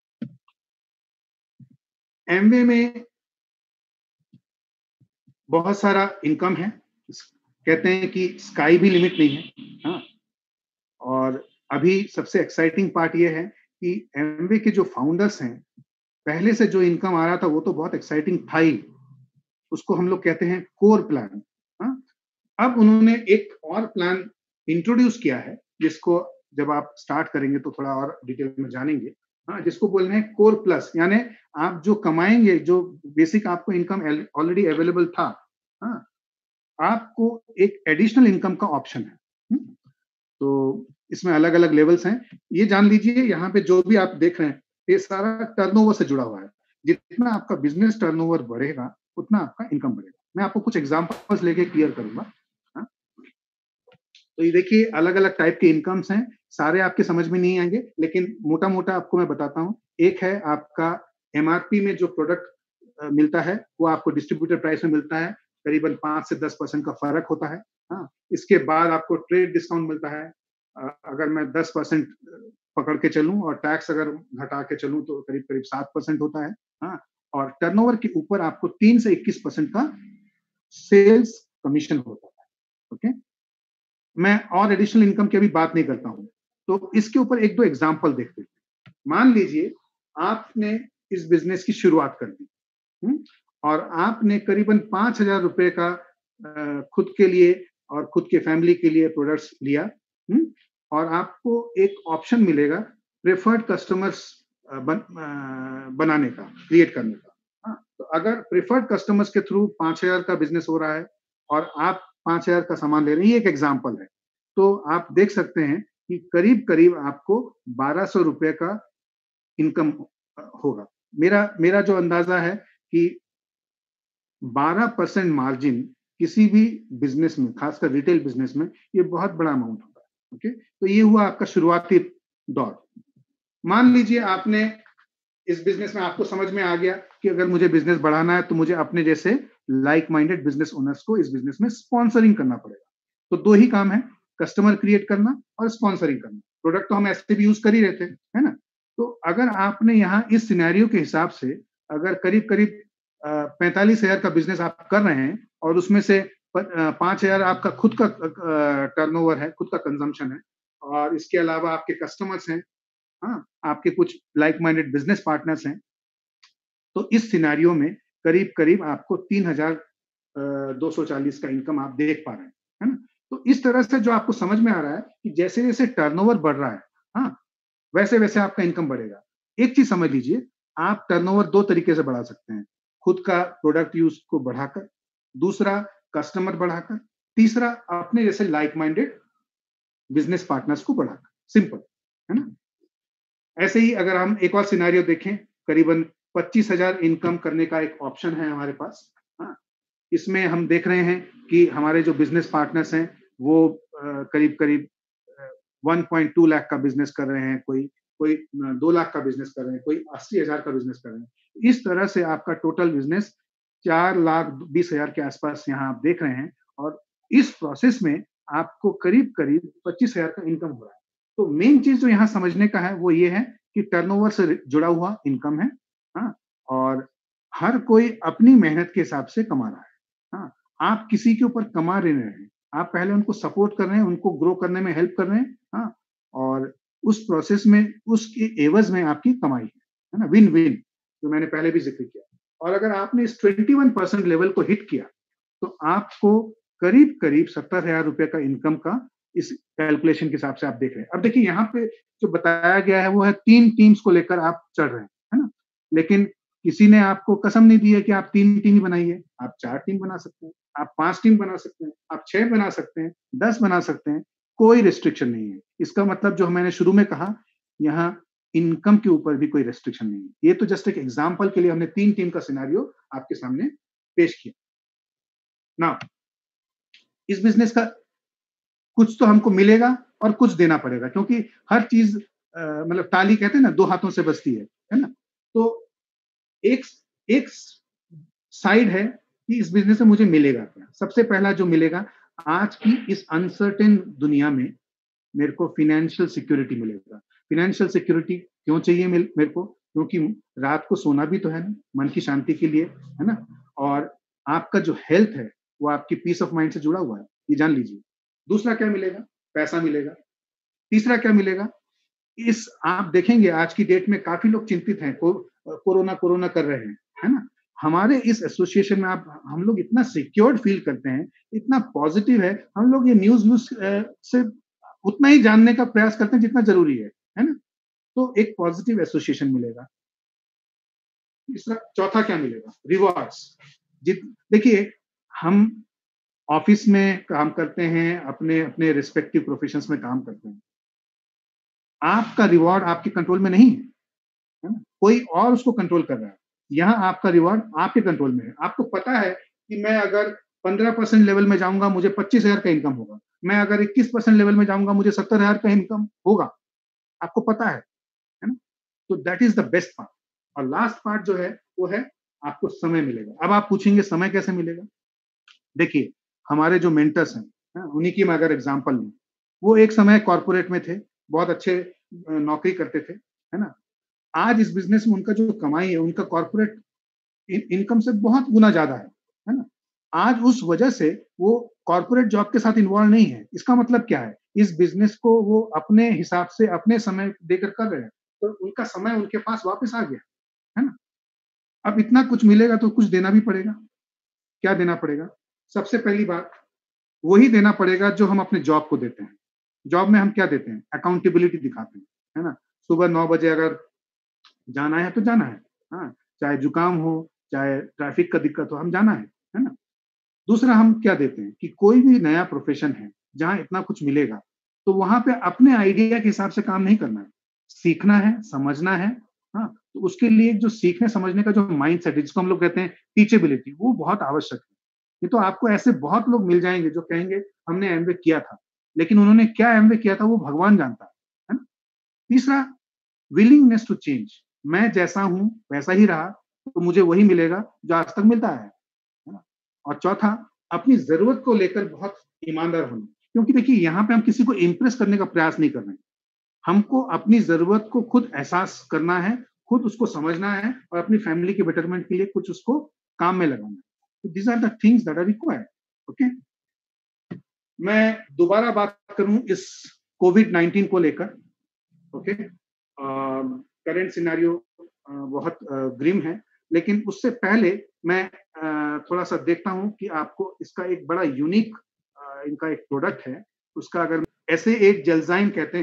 Speaker 1: एमवे में बहुत सारा इनकम है। कहते हैं कि स्काई भी लिमिट नहीं है। हाँ, और अभी सबसे एक्साइटिंग पार्ट ये है कि एमवे के जो फाउंडर्स हैं, पहले से जो इनकम आ रहा था वो तो बहुत एक्साइटिंग था ही। उसको हम लोग कहते हैं कोर प्लान। हाँ, अब उन्होंने एक और प्लान इंट्रोड्यूस किया है, जिसको जब आप स्टार्ट करेंगे तो थोड़ा और डिटेल में जानेंगे। हाँ, जिसको बोलना है कोर प्लस, यानी आप जो कमाएंगे, जो बेसिक आपको इनकम ऑलरेडी अवेलेबल था, हाँ, आपको एक एडिशनल इनकम का ऑप्शन है। तो इसमें अलग अलग लेवल्स हैं। ये जान लीजिए, यहाँ पे जो भी आप देख रहे हैं, ये सारा टर्नओवर से जुड़ा हुआ है। जितना आपका बिजनेस टर्नओवर बढ़ेगा, उतना आपका इनकम बढ़ेगा। मैं आपको कुछ एग्जांपल्स लेके क्लियर करूंगा। हाँ? तो ये देखिए, अलग अलग टाइप के इनकम्स हैं, सारे आपके समझ में नहीं आएंगे, लेकिन मोटा मोटा आपको मैं बताता हूँ। एक है आपका एमआरपी में जो प्रोडक्ट मिलता है, वो आपको डिस्ट्रीब्यूटर प्राइस में मिलता है, करीबन 5 से 10% का फर्क होता है। हाँ, इसके बाद आपको ट्रेड डिस्काउंट मिलता है। अगर मैं 10% पकड़ के चलूं और टैक्स अगर घटा के चलूं तो करीब करीब 7% होता है। हाँ, और टर्नओवर के ऊपर आपको 3 से 21% का सेल्स कमीशन होता है। ओके, मैं और एडिशनल इनकम की अभी बात नहीं करता हूं। तो इसके ऊपर एक दो एग्जांपल देखते हैं। मान लीजिए आपने इस बिजनेस की शुरुआत कर दी, और आपने करीबन 5,000 रुपए का खुद के लिए और खुद के फैमिली के लिए प्रोडक्ट्स लिया, और आपको एक ऑप्शन मिलेगा प्रेफर्ड कस्टमर्स बनाने का, क्रिएट करने का। हाँ, तो अगर प्रेफर्ड कस्टमर्स के थ्रू 5,000 का बिजनेस हो रहा है और आप 5,000 का सामान ले रहे हैं, ये एक एग्जाम्पल है। तो आप देख सकते हैं कि करीब करीब आपको 1,200 रुपए का इनकम होगा। मेरा मेरा जो अंदाजा है कि 12% मार्जिन किसी भी बिजनेस में, खासकर रिटेल बिजनेस में, ये बहुत बड़ा अमाउंट होता है। ओके, तो ये हुआ आपका शुरुआती दौर। मान लीजिए आपने इस बिजनेस में, आपको समझ में आ गया कि अगर मुझे बिजनेस बढ़ाना है तो मुझे अपने जैसे लाइक माइंडेड बिजनेस ओनर्स को इस बिजनेस में स्पॉन्सरिंग करना पड़ेगा। तो दो ही काम है, कस्टमर क्रिएट करना और स्पॉन्सरिंग करना। प्रोडक्ट तो हम ऐसे भी यूज कर ही रहते हैं, है ना? तो अगर आपने यहाँ इस सिनेरियो के हिसाब से अगर करीब करीब 45,000 का बिजनेस आप कर रहे हैं और उसमें से 5,000 आपका खुद का टर्नओवर है, खुद का कंजम्पशन है, और इसके अलावा आपके कस्टमर्स हैं, हाँ, आपके कुछ लाइक माइंडेड बिजनेस पार्टनर्स हैं, तो इस सिनेरियो में करीब करीब आपको 3,240 का इनकम आप देख पा रहे हैं, है ना? तो इस तरह से जो आपको समझ में आ रहा है कि जैसे जैसे टर्नओवर बढ़ रहा है, हाँ, वैसे वैसे आपका इनकम बढ़ेगा। एक चीज समझ लीजिए, आप टर्नओवर दो तरीके से बढ़ा सकते हैं, खुद का प्रोडक्ट यूज को बढ़ाकर, दूसरा कस्टमर बढ़ाकर, तीसरा अपने जैसे लाइक माइंडेड बिजनेस पार्टनर्स को बढ़ाकर। सिंपल, है ना? ऐसे ही अगर हम एक और सिनेरियो देखें, करीबन 25,000 इनकम करने का एक ऑप्शन है हमारे पास। हाँ, इसमें हम देख रहे हैं कि हमारे जो बिजनेस पार्टनर्स हैं वो करीब करीब 1.2 लाख का बिजनेस कर रहे हैं, कोई 2 लाख का बिजनेस कर रहे हैं, कोई 80,000 का बिजनेस कर रहे हैं। इस तरह से आपका टोटल बिजनेस 4,20,000 के आसपास यहाँ आप देख रहे हैं, और इस प्रोसेस में आपको करीब करीब 25,000 का इनकम हो रहा है। तो मेन चीज जो यहाँ समझने का है वो ये है कि टर्नओवर से जुड़ा हुआ इनकम है। हाँ, और हर कोई अपनी मेहनत के हिसाब से कमा रहा है। हाँ, आप किसी के ऊपर कमा रहे हैं, आप पहले उनको सपोर्ट कर रहे हैं, उनको ग्रो करने में हेल्प कर रहे हैं। हाँ, और उस प्रोसेस में उसके एवज में आपकी कमाई है ना, विन विन, जो मैंने पहले भी जिक्र किया। और अगर आपने इस 21% लेवल को हिट किया तो आपको करीब करीब 70,000 रुपए का इनकम का इस कैलकुलेशन के हिसाब से आप देख रहे हैं। अब देखिए यहाँ पे जो बताया गया है वो है 3 टीम्स को लेकर आप चढ़ रहे हैं, है ना, लेकिन किसी ने आपको कसम नहीं दी है कि आप 3 टीम ही बनाइए। आप 4 टीम बना सकते हैं, आप 5 टीम बना सकते हैं, आप 6 बना सकते हैं, 10 बना सकते हैं, कोई रिस्ट्रिक्शन नहीं है। इसका मतलब जो मैंने शुरू में कहा, यहाँ इनकम के ऊपर भी कोई रेस्ट्रिक्शन नहीं है। ये तो जस्ट एक एग्जांपल के लिए हमने 3 टीम का सिनेरियो आपके सामने पेश किया। नाउ इस बिजनेस का कुछ तो हमको मिलेगा और कुछ देना पड़ेगा, क्योंकि हर चीज मतलब ताली कहते हैं ना, 2 हाथों से बजती है ना। तो एक साइड है कि इस बिजनेस में मुझे मिलेगा क्या। सबसे पहला जो मिलेगा, आज की इस अनसर्टेन दुनिया में मेरे को फाइनेंशियल सिक्योरिटी मिलेगा। फाइनेंशियल सिक्योरिटी क्यों चाहिए मेरे को? क्योंकि रात को सोना भी तो है ना, मन की शांति के लिए, है ना, और आपका जो हेल्थ है वो आपकी पीस ऑफ माइंड से जुड़ा हुआ है, ये जान लीजिए। दूसरा क्या मिलेगा? पैसा मिलेगा। तीसरा क्या मिलेगा? इस आप देखेंगे आज की डेट में काफी लोग चिंतित हैं, कोरोना कर रहे हैं, है ना। हमारे इस एसोसिएशन में हम लोग इतना सिक्योर्ड फील करते हैं, इतना पॉजिटिव है, हम लोग ये न्यूज से उतना ही जानने का प्रयास करते हैं जितना जरूरी है ना। तो एक पॉजिटिव एसोसिएशन मिलेगा। चौथा क्या मिलेगा? रिवॉर्ड्स। देखिए, हम ऑफिस में काम करते हैं, अपने अपने रिस्पेक्टिव प्रोफेशंस में काम करते हैं, आपका रिवॉर्ड आपके कंट्रोल में नहीं है ना, कोई और उसको कंट्रोल कर रहा है। यहाँ आपका रिवॉर्ड आपके कंट्रोल में है। आपको पता है कि मैं अगर 15% लेवल में जाऊंगा मुझे 25,000 का इनकम होगा, मैं अगर 21% लेवल में जाऊंगा मुझे 70,000 का इनकम होगा, आपको पता है ना। तो that is the best part. और लास्ट पार्ट जो है वो है आपको समय मिलेगा। अब आप पूछेंगे समय कैसे मिलेगा? देखिए, हमारे जो मेंटर्स हैं, उन्हीं की मैं अगर एग्जांपल लूं, वो एक समय कॉर्पोरेट में थे, बहुत अच्छे नौकरी करते थे, है ना। आज इस बिजनेस में उनका जो कमाई है, उनका कॉर्पोरेट इनकम से बहुत गुना ज्यादा है ना। आज उस वजह से वो कॉर्पोरेट जॉब के साथ इन्वॉल्व नहीं है। इसका मतलब क्या है? इस बिजनेस को वो अपने हिसाब से अपने समय देकर कर रहे हैं, तो उनका समय उनके पास वापस आ गया, है ना। अब इतना कुछ मिलेगा तो कुछ देना भी पड़ेगा। क्या देना पड़ेगा? सबसे पहली बात वही देना पड़ेगा जो हम अपने जॉब को देते हैं। जॉब में हम क्या देते हैं? अकाउंटेबिलिटी दिखाते हैं, है ना। सुबह 9 बजे अगर जाना है तो जाना है, हाँ, चाहे जुकाम हो, चाहे ट्रैफिक का दिक्कत हो, हम जाना है ना। दूसरा हम क्या देते हैं कि कोई भी नया प्रोफेशन है जहां इतना कुछ मिलेगा, तो वहां पे अपने आइडिया के हिसाब से काम नहीं करना है, सीखना है, समझना है। हाँ, तो उसके लिए जो सीखने समझने का जो माइंड सेट है, जिसको हम लोग कहते हैं टीचेबिलिटी, वो बहुत आवश्यक है। ये तो आपको ऐसे बहुत लोग मिल जाएंगे जो कहेंगे हमने एमवे किया था, लेकिन उन्होंने क्या एमवे किया था वो भगवान जानता है ना। तीसरा, विलिंगनेस टू चेंज। मैं जैसा हूं वैसा ही रहा तो मुझे वही मिलेगा जो आज तक मिलता है ना। और चौथा, अपनी जरूरत को लेकर बहुत ईमानदार होना, क्योंकि देखिए यहाँ पे हम किसी को इम्प्रेस करने का प्रयास नहीं कर रहे हैं। हमको अपनी जरूरत को खुद एहसास करना है, खुद उसको समझना है और अपनी फैमिली के बेटरमेंट के लिए कुछ उसको काम में लगाना है। तो these are the things that are required. Okay, मैं दोबारा बात करूं इस कोविड-19 को लेकर। ओके, करंट सिनेरियो बहुत ग्रिम है, लेकिन उससे पहले मैं थोड़ा सा देखता हूं कि आपको इसका एक बड़ा यूनिक इनका एक प्रोडक्ट है, उसका अगर SA8 Gelzyme कहते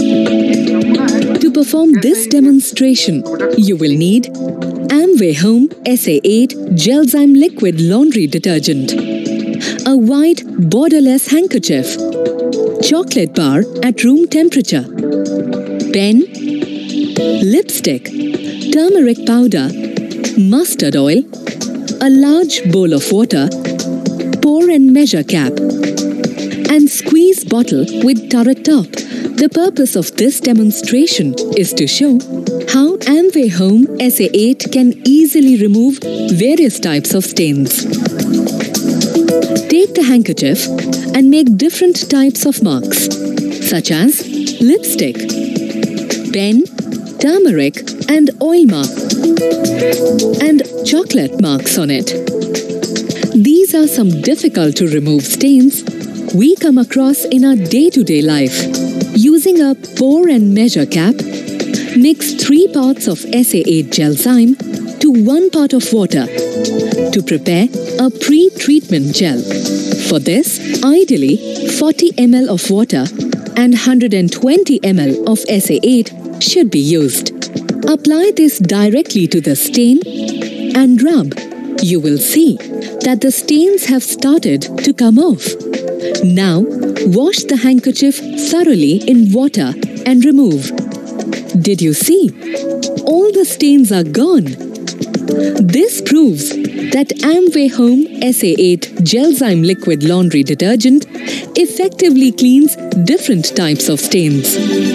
Speaker 1: हैं।
Speaker 3: To perform this demonstration, you will need Amway Home SA8 Gelzyme Liquid Laundry Detergent, a white borderless handkerchief, chocolate bar at room temperature, pen, lipstick, turmeric powder, mustard oil, a large bowl of water, pour and measure cap, and squeeze bottle with turret top. The purpose of this demonstration is to show how Amway Home SA8 can easily remove various types of stains. Take the handkerchief and make different types of marks, such as lipstick, pen, turmeric and oil mark, and chocolate marks on it. These are some difficult to remove stains we come across in our day-to-day life. Using a pour and measure cap, mix 3 parts of SA8 Gelzyme to 1 part of water to prepare a pre-treatment gel. For this, ideally 40 ml of water and 120 ml of SA8 should be used. Apply this directly to the stain and rub. You will see that the stains have started to come off. Now, wash the handkerchief thoroughly in water and remove. Did you see? All the stains are gone. This proves that Amway Home SA8 Gelzyme Liquid Laundry Detergent effectively cleans different types of stains.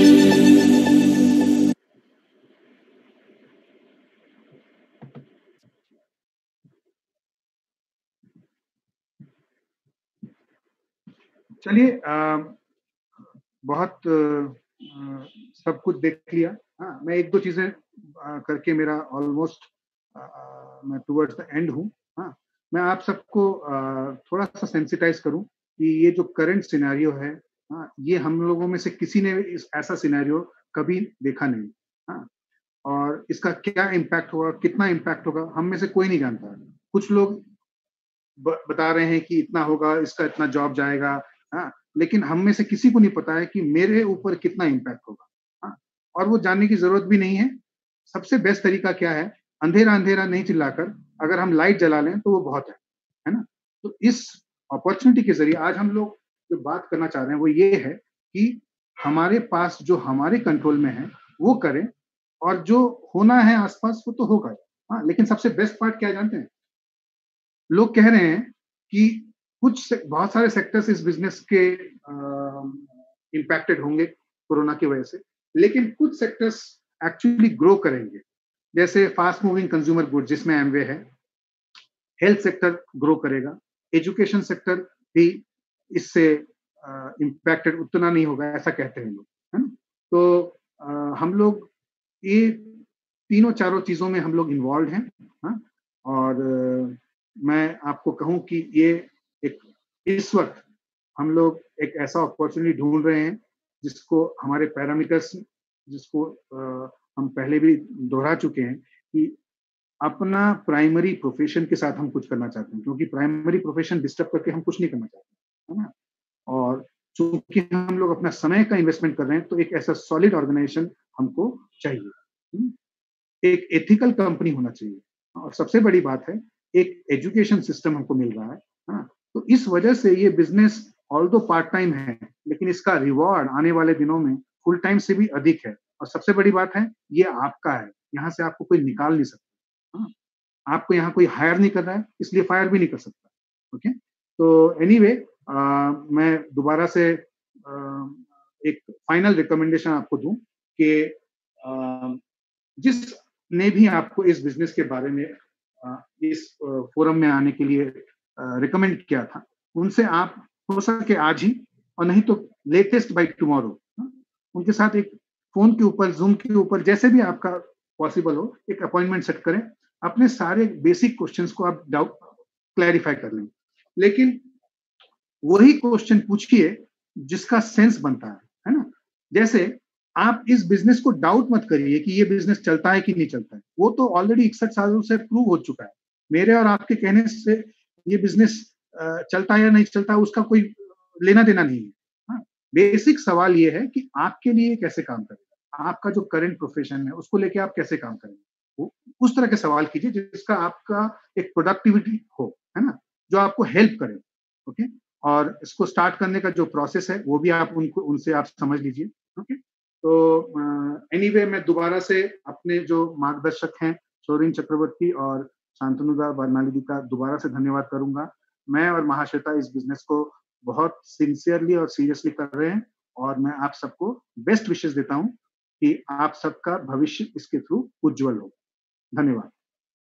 Speaker 1: चलिए, बहुत सब कुछ देख लिया। हाँ, मैं 1-2 चीजें करके मेरा ऑलमोस्ट मैं टुवर्ड्स द एंड हूँ। हाँ, मैं आप सबको थोड़ा सा सेंसिटाइज करूँ कि ये जो करंट सिनेरियो है, हाँ, ये हम लोगों में से किसी ने ऐसा सिनेरियो कभी देखा नहीं। हाँ, और इसका क्या इम्पैक्ट होगा, कितना इम्पैक्ट होगा, हम में से कोई नहीं जानता। कुछ लोग बता रहे हैं कि इतना होगा, इसका इतना जॉब जाएगा, हाँ, लेकिन हम में से किसी को नहीं पता है कि मेरे ऊपर कितना इम्पैक्ट होगा। हाँ, और वो जानने की जरूरत भी नहीं है। सबसे बेस्ट तरीका क्या है, अंधेरा अंधेरा नहीं चिल्लाकर अगर हम लाइट जला लें तो वो बहुत है ना। तो इस अपॉर्चुनिटी के जरिए आज हम लोग जो बात करना चाह रहे हैं वो ये है कि हमारे पास जो हमारे कंट्रोल में है वो करें, और जो होना है आसपास वो तो होगा। हाँ, लेकिन सबसे बेस्ट पार्ट क्या जानते हैं, लोग कह रहे हैं कि बहुत सारे सेक्टर्स इस बिजनेस के इम्पैक्टेड होंगे कोरोना की वजह से, लेकिन कुछ सेक्टर्स एक्चुअली ग्रो करेंगे, जैसे फास्ट मूविंग कंज्यूमर गुड्स जिसमें एमवे है, हेल्थ सेक्टर ग्रो करेगा, एजुकेशन सेक्टर भी इससे इम्पैक्टेड उतना नहीं होगा, ऐसा कहते हैं लोग, है ना। तो हम लोग ये तीनों चारों चीजों में हम लोग इन्वॉल्व हैं। हाँ, और मैं आपको कहूं कि ये इस वक्त हम लोग एक ऐसा अपॉर्चुनिटी ढूंढ रहे हैं जिसको हमारे पैरामीटर्स, जिसको हम पहले भी दोहरा चुके हैं कि अपना प्राइमरी प्रोफेशन के साथ हम कुछ करना चाहते हैं, क्योंकि प्राइमरी प्रोफेशन डिस्टर्ब करके हम कुछ नहीं करना चाहते, है ना। और चूंकि हम लोग अपना समय का इन्वेस्टमेंट कर रहे हैं तो एक ऐसा सॉलिड ऑर्गेनाइजेशन हमको चाहिए, एक एथिकल कंपनी होना चाहिए, और सबसे बड़ी बात है एक एजुकेशन सिस्टम हमको मिल रहा है। हाँ, तो इस वजह से ये बिजनेस ऑल्दो पार्ट टाइम है, लेकिन इसका रिवॉर्ड आने वाले दिनों में फुल टाइम से भी अधिक है। और सबसे बड़ी बात है ये आपका है, यहाँ से आपको कोई निकाल नहीं सकता। हाँ, आपको यहाँ कोई हायर नहीं कर रहा है, इसलिए फायर भी नहीं कर सकता। ओके, तो एनीवे, मैं दोबारा से एक फाइनल रिकमेंडेशन आपको दूं कि जिसने भी आपको इस बिजनेस के बारे में इस फोरम में आने के लिए रिकमेंड किया था, उनसे आप हो सके आज ही और नहीं तो लेटेस्ट बाय टुमारो उनके साथ एक फोन के ऊपर, जूम के ऊपर, जैसे भी आपका पॉसिबल हो, एक अपॉइंटमेंट सेट करें। अपने सारे बेसिक क्वेश्चंस को आप डाउट क्लैरिफाई कर लें, लेकिन वही क्वेश्चन पूछिए जिसका सेंस बनता है ना। जैसे आप इस बिजनेस को डाउट मत करिए कि ये बिजनेस चलता है कि नहीं चलता है, वो तो ऑलरेडी 61 सालों से प्रूव हो चुका है। मेरे और आपके कहने से ये बिजनेस चलता है या नहीं चलता उसका कोई लेना देना नहीं है। हाँ, बेसिक सवाल ये है कि आपके लिए कैसे काम करेगा, आपका जो करंट प्रोफेशन है उसको लेके आप कैसे काम करेंगे। उस तरह के सवाल कीजिए जिसका आपका एक प्रोडक्टिविटी हो, है ना, जो आपको हेल्प करे। ओके, और इसको स्टार्ट करने का जो प्रोसेस है वो भी आप उनसे आप समझ लीजिए। ओके, तो एनीवे मैं दोबारा से अपने जो मार्गदर्शक हैं सोरेन चक्रवर्ती और शांतनुदा बर्नालिदी का दोबारा से धन्यवाद करूंगा। मैं और महाश्वेता इस बिजनेस को बहुत सिंसियरली और सीरियसली कर रहे हैं और मैं आप सबको बेस्ट विशेस देता हूं कि आप सबका भविष्य इसके थ्रू उज्जवल हो। धन्यवाद।